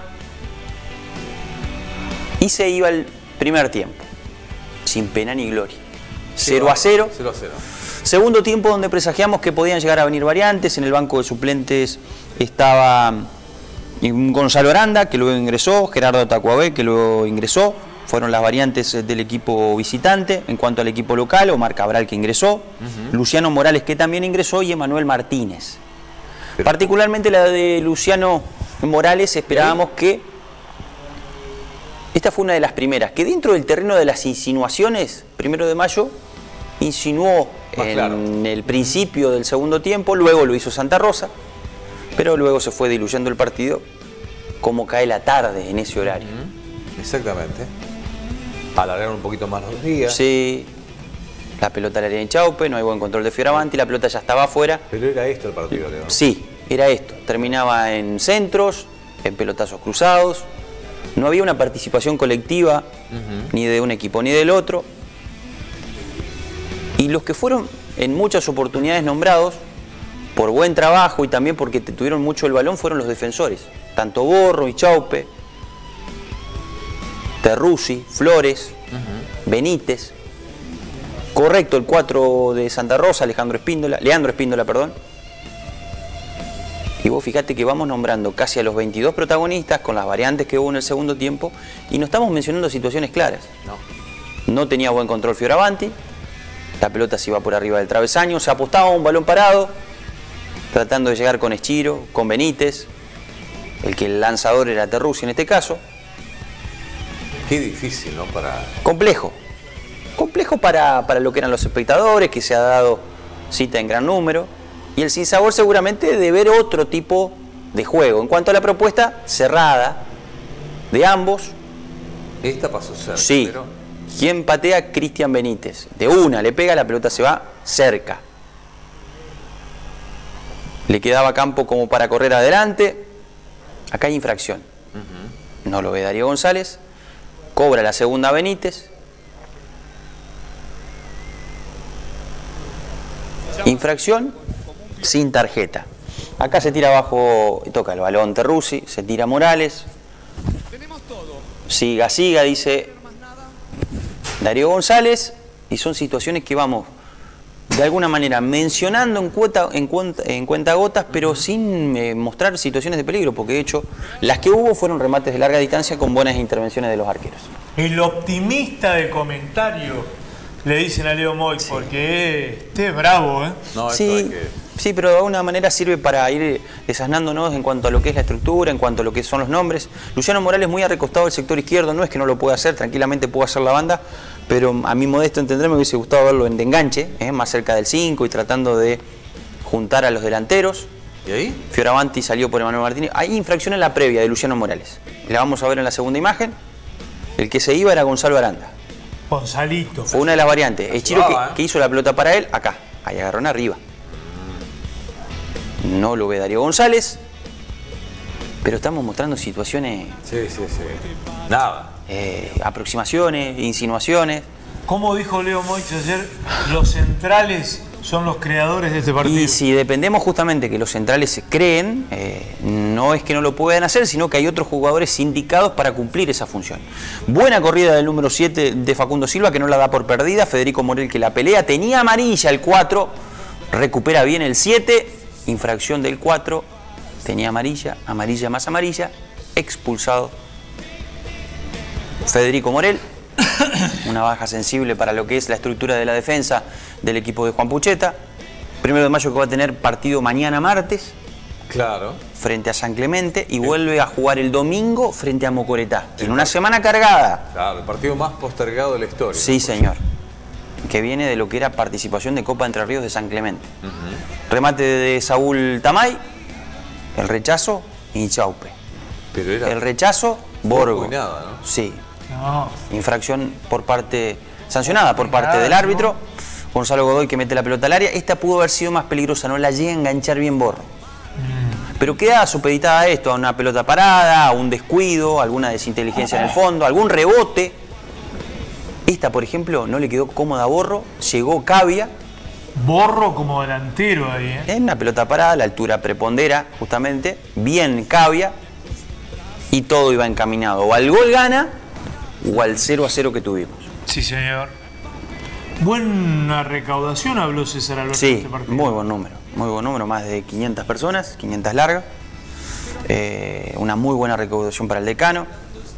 Y se iba el primer tiempo, sin pena ni gloria. 0 a 0. 0 a 0. Segundo tiempo donde presagiamos que podían llegar a venir variantes. En el banco de suplentes estaba Gonzalo Aranda, que luego ingresó, Gerardo Tacuabé, que luego ingresó. Fueron las variantes del equipo visitante. En cuanto al equipo local, Omar Cabral, que ingresó, Luciano Morales, que también ingresó, y Emanuel Martínez. Particularmente la de Luciano Morales, esperábamos que esta fue una de las primeras, que dentro del terreno de las insinuaciones, 1 de mayo, insinuó en el principio del segundo tiempo, luego lo hizo Santa Rosa, pero luego se fue diluyendo el partido, como cae la tarde en ese horario. Exactamente. Alargaron un poquito más los días. Sí, la pelota al área de Chaupe, no hay buen control de Fioravanti, la pelota ya estaba afuera. Pero era esto el partido, Leo. Sí, era esto. Terminaba en centros, en pelotazos cruzados. No había una participación colectiva, ni de un equipo ni del otro. Y los que fueron en muchas oportunidades nombrados, por buen trabajo y también porque tuvieron mucho el balón, fueron los defensores. Tanto Borro y Chaupe, Terruzzi, Flores, Benítez. Correcto, el 4 de Santa Rosa, Leandro Espíndola, perdón. Y vos fíjate que vamos nombrando casi a los 22 protagonistas con las variantes que hubo en el segundo tiempo y no estamos mencionando situaciones claras. No tenía buen control Fioravanti, la pelota se iba por arriba del travesaño, se apostaba a un balón parado, tratando de llegar con Eschiro, con Benítez, el lanzador era Terruzzi en este caso. Qué difícil, ¿no? Complejo. Complejo para lo que eran los espectadores, que se ha dado cita en gran número. Y el sinsabor seguramente de ver otro tipo de juego. En cuanto a la propuesta, cerrada de ambos. Esta pasó cerca. Sí. Pero... ¿Quién patea? Cristian Benítez. De una, le pega, la pelota se va cerca. Le quedaba campo como para correr adelante. Acá hay infracción. No lo ve Darío González. Cobra la segunda Benítez. Infracción sin tarjeta. Acá se tira abajo, toca el balón Terruzzi, se tira Morales. Siga, dice Darío González. Y son situaciones que vamos, de alguna manera, mencionando en cuentagotas, pero sin mostrar situaciones de peligro, porque de hecho, las que hubo fueron remates de larga distancia con buenas intervenciones de los arqueros. El optimista de comentario le dicen a Leo Moy, porque este es bravo, ¿eh? No, sí, pero de alguna manera sirve para ir desasnándonos en cuanto a lo que es la estructura, en cuanto a lo que son los nombres. Luciano Morales muy recostado del sector izquierdo, no es que no lo pueda hacer, tranquilamente puede hacer la banda, pero a mi modesto entender me hubiese gustado verlo en de enganche, más cerca del 5 y tratando de juntar a los delanteros. ¿Y ahí? Fioravanti salió por Emanuel Martínez. Hay infracción en la previa de Luciano Morales. La vamos a ver en la segunda imagen. El que se iba era Gonzalo Aranda. Gonzalito. Fue una de las variantes. Eschiro que hizo la pelota para él, acá. Ahí agarrón arriba. No lo ve Darío González. Pero estamos mostrando situaciones... Sí. Nada. Aproximaciones, insinuaciones. Como dijo Leo Moich ayer, los centrales son los creadores de este partido. Y si dependemos justamente que los centrales se creen, no es que no lo puedan hacer, sino que hay otros jugadores indicados para cumplir esa función. Buena corrida del número 7 de Facundo Silva, que no la da por perdida. Federico Morel, que la pelea. Tenía amarilla el 4, recupera bien el 7. Infracción del 4, tenía amarilla, amarilla más amarilla, expulsado Federico Morel. Una baja sensible para lo que es la estructura de la defensa del equipo de Juan Pucheta. 1 de mayo que va a tener partido mañana martes. Claro. Frente a San Clemente y vuelve a jugar el domingo frente a Mocoretá. Tiene una semana cargada. Claro, el partido más postergado de la historia. Sí, señor. Que viene de lo que era participación de Copa Entre Ríos de San Clemente. Remate de Saúl Tamay. El rechazo, Inchaupe. Pero era el rechazo, Borgo. Nada, ¿no? Sí. No. Infracción sancionada por parte del árbitro. Gonzalo Godoy que mete la pelota al área. Esta pudo haber sido más peligrosa, no la llega a enganchar bien Borro. Pero queda supeditada a esto, a una pelota parada, a un descuido, alguna desinteligencia en el fondo, algún rebote. Esta, por ejemplo, no le quedó cómoda a Borro, llegó Cavia. Borro como delantero ahí, ¿eh? En una pelota parada, la altura prepondera, justamente, bien Cavia, y todo iba encaminado o al gol gana o al 0-0 que tuvimos. Sí, señor. Buena recaudación habló César Alberto. Sí, en este partido. muy buen número, más de 500 personas, 500 largas. Una muy buena recaudación para el decano.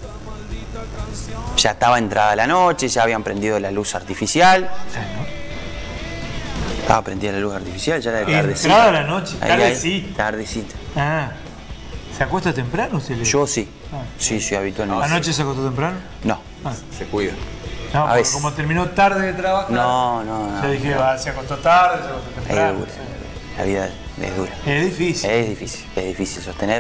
Ya estaba entrada la noche, ya habían prendido la luz artificial. Estaba prendida la luz artificial, ya era de tardecita. Entrada la noche, tardecita. Tardecita. Ah. ¿Se acuesta temprano usted? Yo sí. Sí, habitualmente. ¿Anoche se acostó temprano? No. Se cuida. No, a veces. como terminó tarde de trabajar. No. Yo dije, se acostó tarde, se acostó temprano. La vida es dura. Es difícil. Es difícil sostener.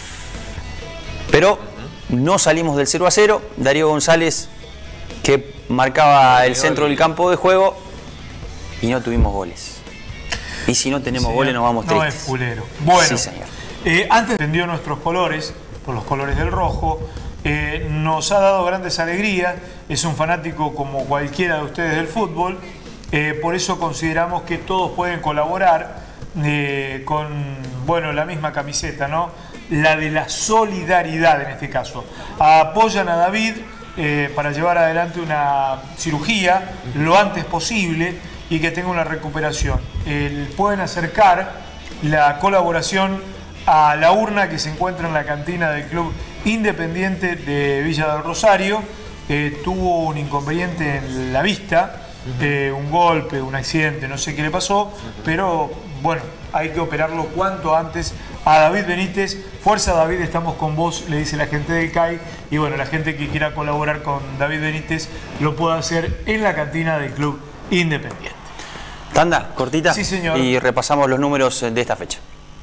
Pero no salimos del 0-0. Darío González, que marcaba el centro del campo de juego, y no tuvimos goles. Y si no tenemos goles nos vamos tristes. No es fulero. Bueno, sí, señor. Antes vendió nuestros colores, por los colores del rojo. Nos ha dado grandes alegrías. Es un fanático como cualquiera de ustedes del fútbol. Por eso consideramos que todos pueden colaborar con, bueno, la misma camiseta, ¿no? La de la solidaridad en este caso. Apoyan a David para llevar adelante una cirugía lo antes posible y que tenga una recuperación. Pueden acercar la colaboración a la urna que se encuentra en la cantina del Club Independiente de Villa del Rosario. Tuvo un inconveniente en la vista, un golpe, un accidente, no sé qué le pasó, pero bueno, hay que operarlo cuanto antes a David Benítez. Fuerza David, estamos con vos, le dice la gente del CAI, y bueno, la gente que quiera colaborar con David Benítez lo puede hacer en la cantina del Club Independiente. Tanda, cortita. Sí, señor. Y repasamos los números de esta fecha.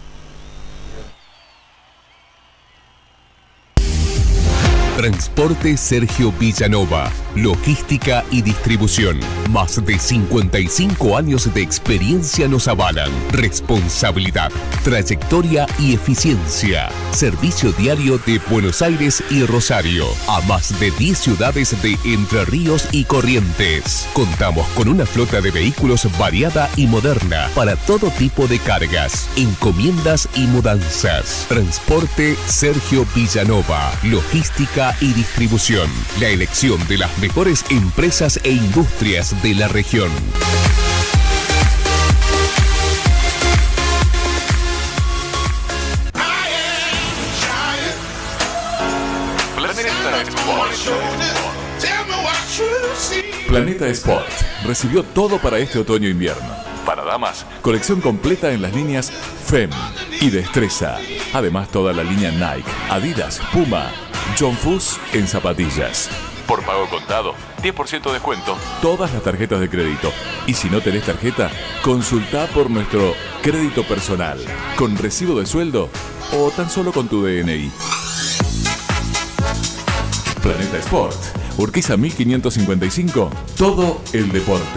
Transporte Sergio Villanova, logística y distribución. Más de 55 años de experiencia nos avalan. Responsabilidad, trayectoria y eficiencia. Servicio diario de Buenos Aires y Rosario, a más de 10 ciudades de Entre Ríos y Corrientes. Contamos con una flota de vehículos variada y moderna para todo tipo de cargas, encomiendas y mudanzas. Transporte Sergio Villanova, logística y distribución. La elección de las mejores empresas e industrias de la región. Planeta Sport recibió todo para este otoño-invierno. Para damas, colección completa en las líneas FEM y Destreza. Además, toda la línea Nike, Adidas, Puma, John Fuss en zapatillas. Por pago contado, 10% de descuento, todas las tarjetas de crédito. Y si no tenés tarjeta, consultá por nuestro crédito personal, con recibo de sueldo o tan solo con tu DNI. Planeta Sport, Urquiza 1555, todo el deporte.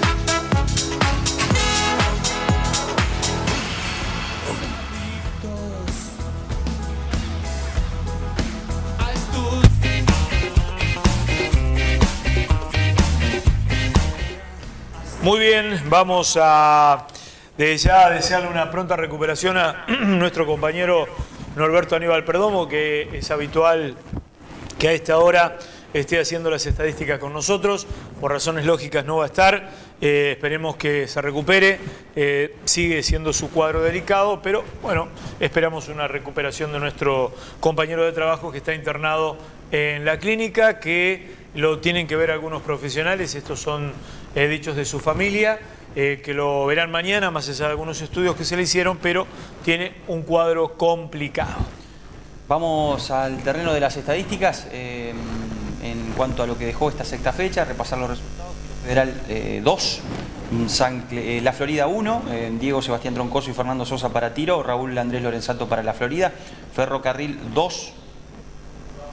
Muy bien, vamos a desde ya desearle una pronta recuperación a nuestro compañero Norberto Aníbal Perdomo, que es habitual que a esta hora esté haciendo las estadísticas con nosotros. Por razones lógicas no va a estar. Esperemos que se recupere. Sigue siendo su cuadro delicado, pero bueno, esperamos una recuperación de nuestro compañero de trabajo que está internado en la clínica, que lo tienen que ver algunos profesionales. Estos son dichos de su familia, que lo verán mañana, más allá de algunos estudios que se le hicieron, pero tiene un cuadro complicado. Vamos al terreno de las estadísticas. En cuanto a lo que dejó esta sexta fecha, repasar los resultados. Federal 2, La Florida 1, Diego Sebastián Troncoso y Fernando Sosa para Tiro, Raúl Andrés Lorenzato para La Florida, Ferrocarril 2,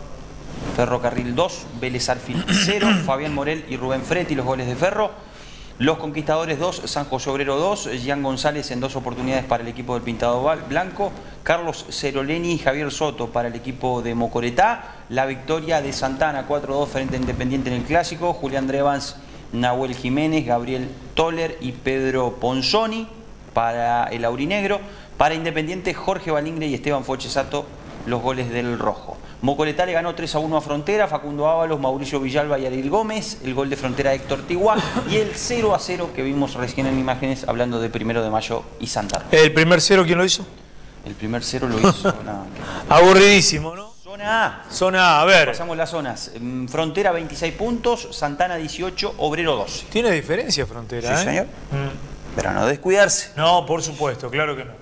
Vélez Arfield 0, Fabián Morel y Rubén Fretti los goles de Ferro, Los Conquistadores 2, San José Obrero 2, Gian González en 2 oportunidades para el equipo del Pintado Blanco, Carlos Ceroleni y Javier Soto para el equipo de Mocoretá, la victoria de Santana 4-2 frente a Independiente en el Clásico, Julián Drevans, Nahuel Jiménez, Gabriel Toller y Pedro Ponzoni para el aurinegro, para Independiente Jorge Balingre y Esteban Fochesato los goles del rojo. Mocoretá le ganó 3-1 a Frontera, Facundo Ábalos, Mauricio Villalba y Ariel Gómez, el gol de Frontera Héctor Tiguá y el 0-0 que vimos recién en imágenes hablando de 1 de Mayo y Santa Rosa. ¿El primer 0 quién lo hizo? El primer 0 lo hizo. Aburridísimo, ¿no? Zona A. Zona A, a ver. Pasamos las zonas. Frontera 26 puntos, Santana 18, Obrero 12. Tiene diferencia Frontera, Sí, señor. Pero no descuidarse. No, por supuesto, claro que no.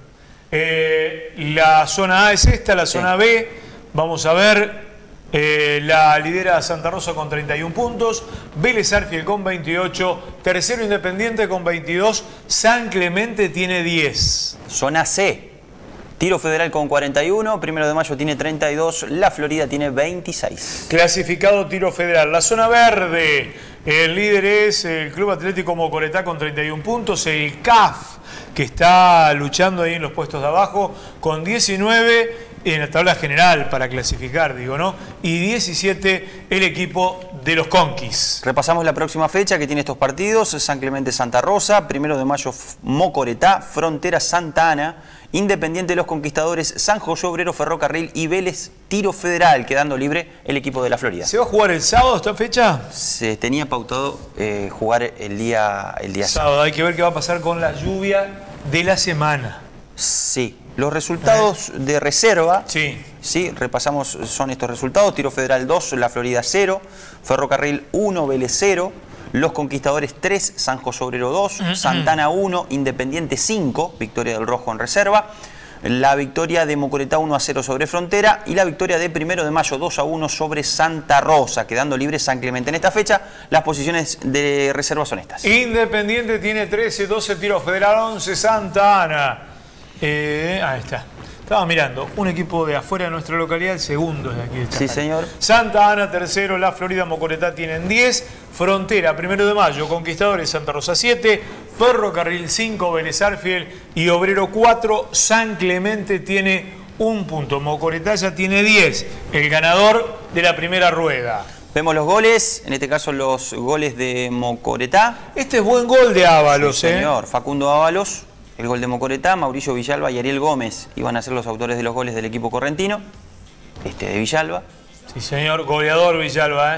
La zona A es esta, la zona B. Vamos a ver, la lidera Santa Rosa con 31 puntos, Vélez Arfiel con 28, tercero Independiente con 22, San Clemente tiene 10. Zona C, Tiro Federal con 41, 1 de Mayo tiene 32, La Florida tiene 26. Clasificado Tiro Federal. La zona verde, el líder es el Club Atlético Mocoretá con 31 puntos, el CAF, que está luchando ahí en los puestos de abajo, con 19 en la tabla general para clasificar, digo, ¿no? Y 17 el equipo de los Conquis. Repasamos la próxima fecha que tiene estos partidos: San Clemente Santa Rosa, 1 de Mayo Mocoretá, Frontera Santa Ana, Independiente Los Conquistadores, San José Obrero Ferrocarril y Vélez Tiro Federal, quedando libre el equipo de la Florida. ¿Se va a jugar el sábado esta fecha? Se tenía pautado jugar el día sábado. Hay que ver qué va a pasar con la lluvia de la semana. Sí. Los resultados de reserva, sí, repasamos, son estos resultados: Tiro Federal 2, La Florida 0, Ferrocarril 1, Vélez 0, Los Conquistadores 3, San José Obrero 2, Santana 1, Independiente 5, victoria del Rojo en reserva, la victoria de Mocoretá 1-0 sobre Frontera y la victoria de 1 de Mayo 2-1 sobre Santa Rosa, quedando libre San Clemente. En esta fecha las posiciones de reserva son estas. Independiente tiene 13, 12 Tiro Federal, 11 Santa Ana. Ahí está. Estaba mirando, un equipo de afuera de nuestra localidad, el segundo de aquí. Sí, señor. Santa Ana, tercero, La Florida, Mocoretá tienen 10. Frontera, 1 de Mayo, Conquistadores, Santa Rosa 7. Ferrocarril 5, Vélez Arfiel y Obrero 4. San Clemente tiene 1 punto. Mocoretá ya tiene 10. El ganador de la primera rueda. Vemos los goles, en este caso los goles de Mocoretá. Este es buen gol de Ábalos, sí, señor. Facundo Ábalos. El gol de Mocoretá, Mauricio Villalba y Ariel Gómez iban a ser los autores de los goles del equipo correntino. Este de Villalba. Sí, señor, goleador Villalba,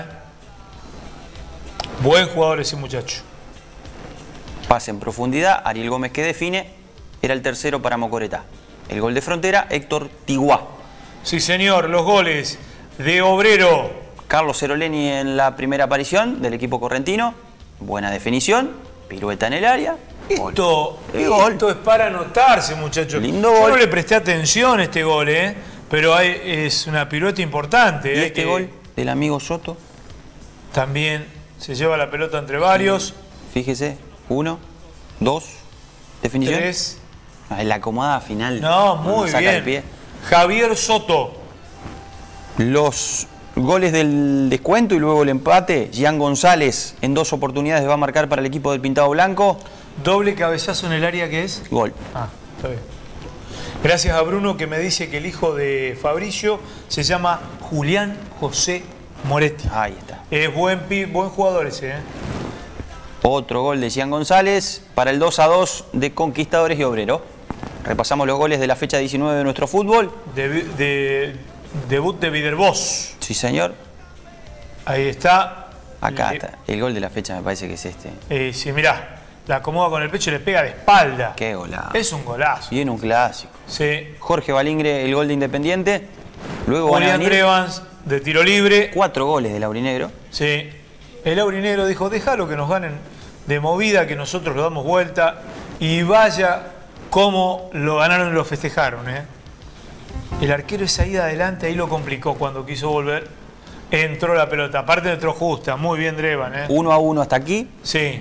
Buen jugador ese muchacho. Pase en profundidad, Ariel Gómez que define, era el tercero para Mocoretá. El gol de Frontera, Héctor Tiguá. Sí, señor, los goles de Obrero. Carlos Ceroleni en la primera aparición del equipo correntino. Buena definición, pirueta en el área. Esto es para anotarse, muchachos. Lindo gol. Yo no le presté atención a este gol, pero es una pirueta importante. Y este gol del amigo Soto. También se lleva la pelota entre varios. Fíjese, 1, 2, definición. 3. La acomodada final. No, muy bien. El pie. Javier Soto. Los goles del descuento y luego el empate. Gian González en 2 oportunidades va a marcar para el equipo del Pintado Blanco. Doble cabezazo en el área, ¿qué es? Gol. Ah, está bien. Gracias a Bruno que me dice que el hijo de Fabricio se llama Julián José Moretti. Ahí está. Es buen jugador ese, Otro gol de Gian González para el 2-2 de Conquistadores y Obrero. Repasamos los goles de la fecha 19 de nuestro fútbol. Debut de Vidervos. Sí, señor. Ahí está. Acá está. El gol de la fecha me parece que es este. Sí, mirá. La acomoda con el pecho y le pega de espalda. Qué golazo. Es un golazo. Y en un clásico. Sí. Jorge Balingre, el gol de Independiente. Luego Julián Drevans, de tiro libre. 4 goles del aurinegro. Sí. El aurinegro dijo, déjalo que nos ganen de movida, que nosotros lo damos vuelta. Y vaya cómo lo ganaron y lo festejaron, El arquero esa ida adelante, ahí lo complicó cuando quiso volver. Entró la pelota. Aparte entró justa. Muy bien Drevan, 1-1 hasta aquí. Sí.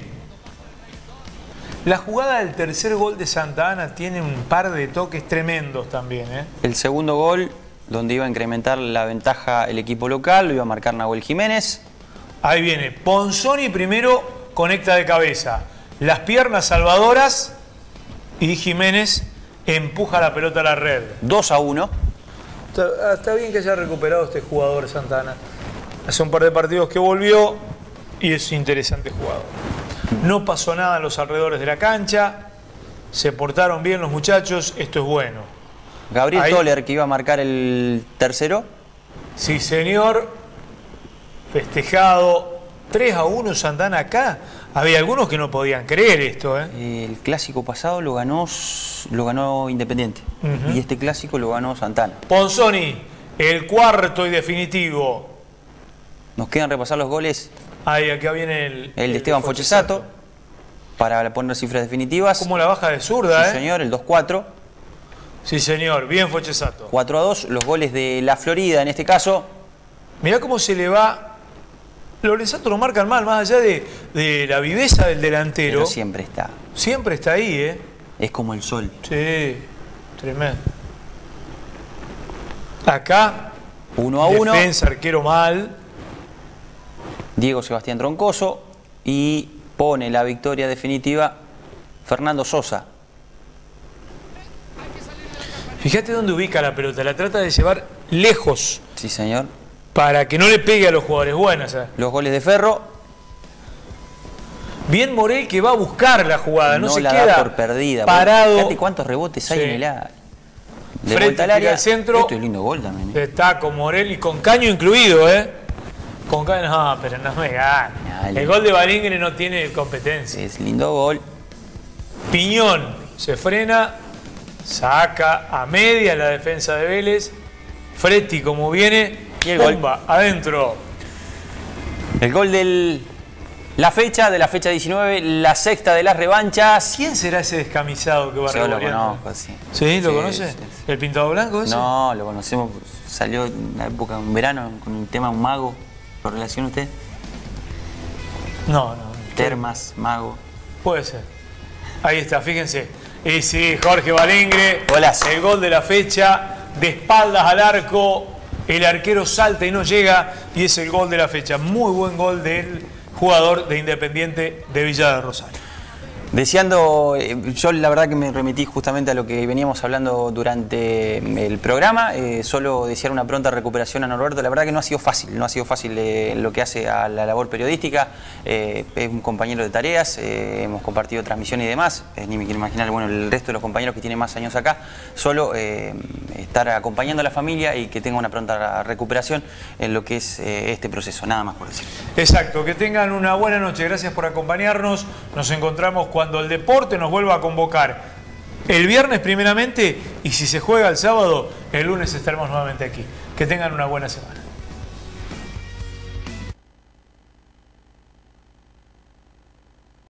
La jugada del tercer gol de Santa Ana tiene un par de toques tremendos también, El segundo gol, donde iba a incrementar la ventaja el equipo local, lo iba a marcar Nahuel Jiménez. Ahí viene. Ponzoni primero conecta de cabeza. las piernas salvadoras y Jiménez empuja la pelota a la red. 2-1. Está bien que haya recuperado este jugador Santana. Hace un par de partidos que volvió y es interesante jugador. No pasó nada en los alrededores de la cancha. Se portaron bien los muchachos. Esto es bueno. Gabriel Toller, que iba a marcar el tercero. Sí, señor. Festejado. 3-1 Santana acá. Había algunos que no podían creer esto, ¿eh? El clásico pasado lo ganó Independiente. Y este clásico lo ganó Santana. Ponzoni, el cuarto y definitivo. Nos quedan repasar los goles. Ahí, acá viene el de Esteban Fochesato, para poner cifras definitivas. Como la baja de zurda, sí, señor, el 2-4. Sí, señor, bien Fochesato. 4-2, los goles de la Florida en este caso. Mirá cómo se le va. Lorenzato lo marcan mal, más allá de la viveza del delantero. Pero siempre está. Siempre está ahí, ¿eh? Es como el sol. Sí, tremendo. Acá, 1-1. Defensa, arquero mal. Diego Sebastián Troncoso. Y pone la victoria definitiva Fernando Sosa. Fíjate dónde ubica la pelota, la trata de llevar lejos. Sí, señor. Para que no le pegue a los jugadores buenos. Los goles de Ferro. Bien Morel que va a buscar la jugada, no se la queda da por perdida. Parado. Fíjate cuántos rebotes hay en el área. De Frente vuelta al área. al centro. Esto es lindo gol también. Está con Morel y con Caño incluido, ¿eh? Con Caño, no, pero no me gana. El gol de Balingre no tiene competencia. Es lindo gol. Piñón se frena, saca a media la defensa de Vélez. Fretti como viene. Y el bomba, adentro. El gol de la fecha 19, la sexta de las revanchas. ¿Quién será ese descamisado que va Yo lo revoleando? conozco, sí. ¿Sí? ¿Lo Sí, conoce? sí. ¿El pintado blanco ese? No, lo conocemos. Salió en una época, un verano, con el tema un mago. ¿Lo relaciona usted? No. Termas, mago. Puede ser. Ahí está, fíjense. Y sí, Jorge Balingre. Golazo. El gol de la fecha. De espaldas al arco. El arquero salta y no llega. Y es el gol de la fecha. Muy buen gol del jugador de Independiente de Villa de Rosario. Deseando, yo la verdad que me remití justamente a lo que veníamos hablando durante el programa, solo desear una pronta recuperación a Norberto. La verdad que no ha sido fácil lo que hace a la labor periodística, es un compañero de tareas, hemos compartido transmisiones y demás, ni me quiero imaginar, bueno, el resto de los compañeros que tienen más años acá, solo estar acompañando a la familia y que tenga una pronta recuperación en lo que es este proceso, nada más por decir. Exacto, que tengan una buena noche, gracias por acompañarnos, nos encontramos cuando el deporte nos vuelva a convocar el viernes primeramente y si se juega el sábado, el lunes estaremos nuevamente aquí. Que tengan una buena semana.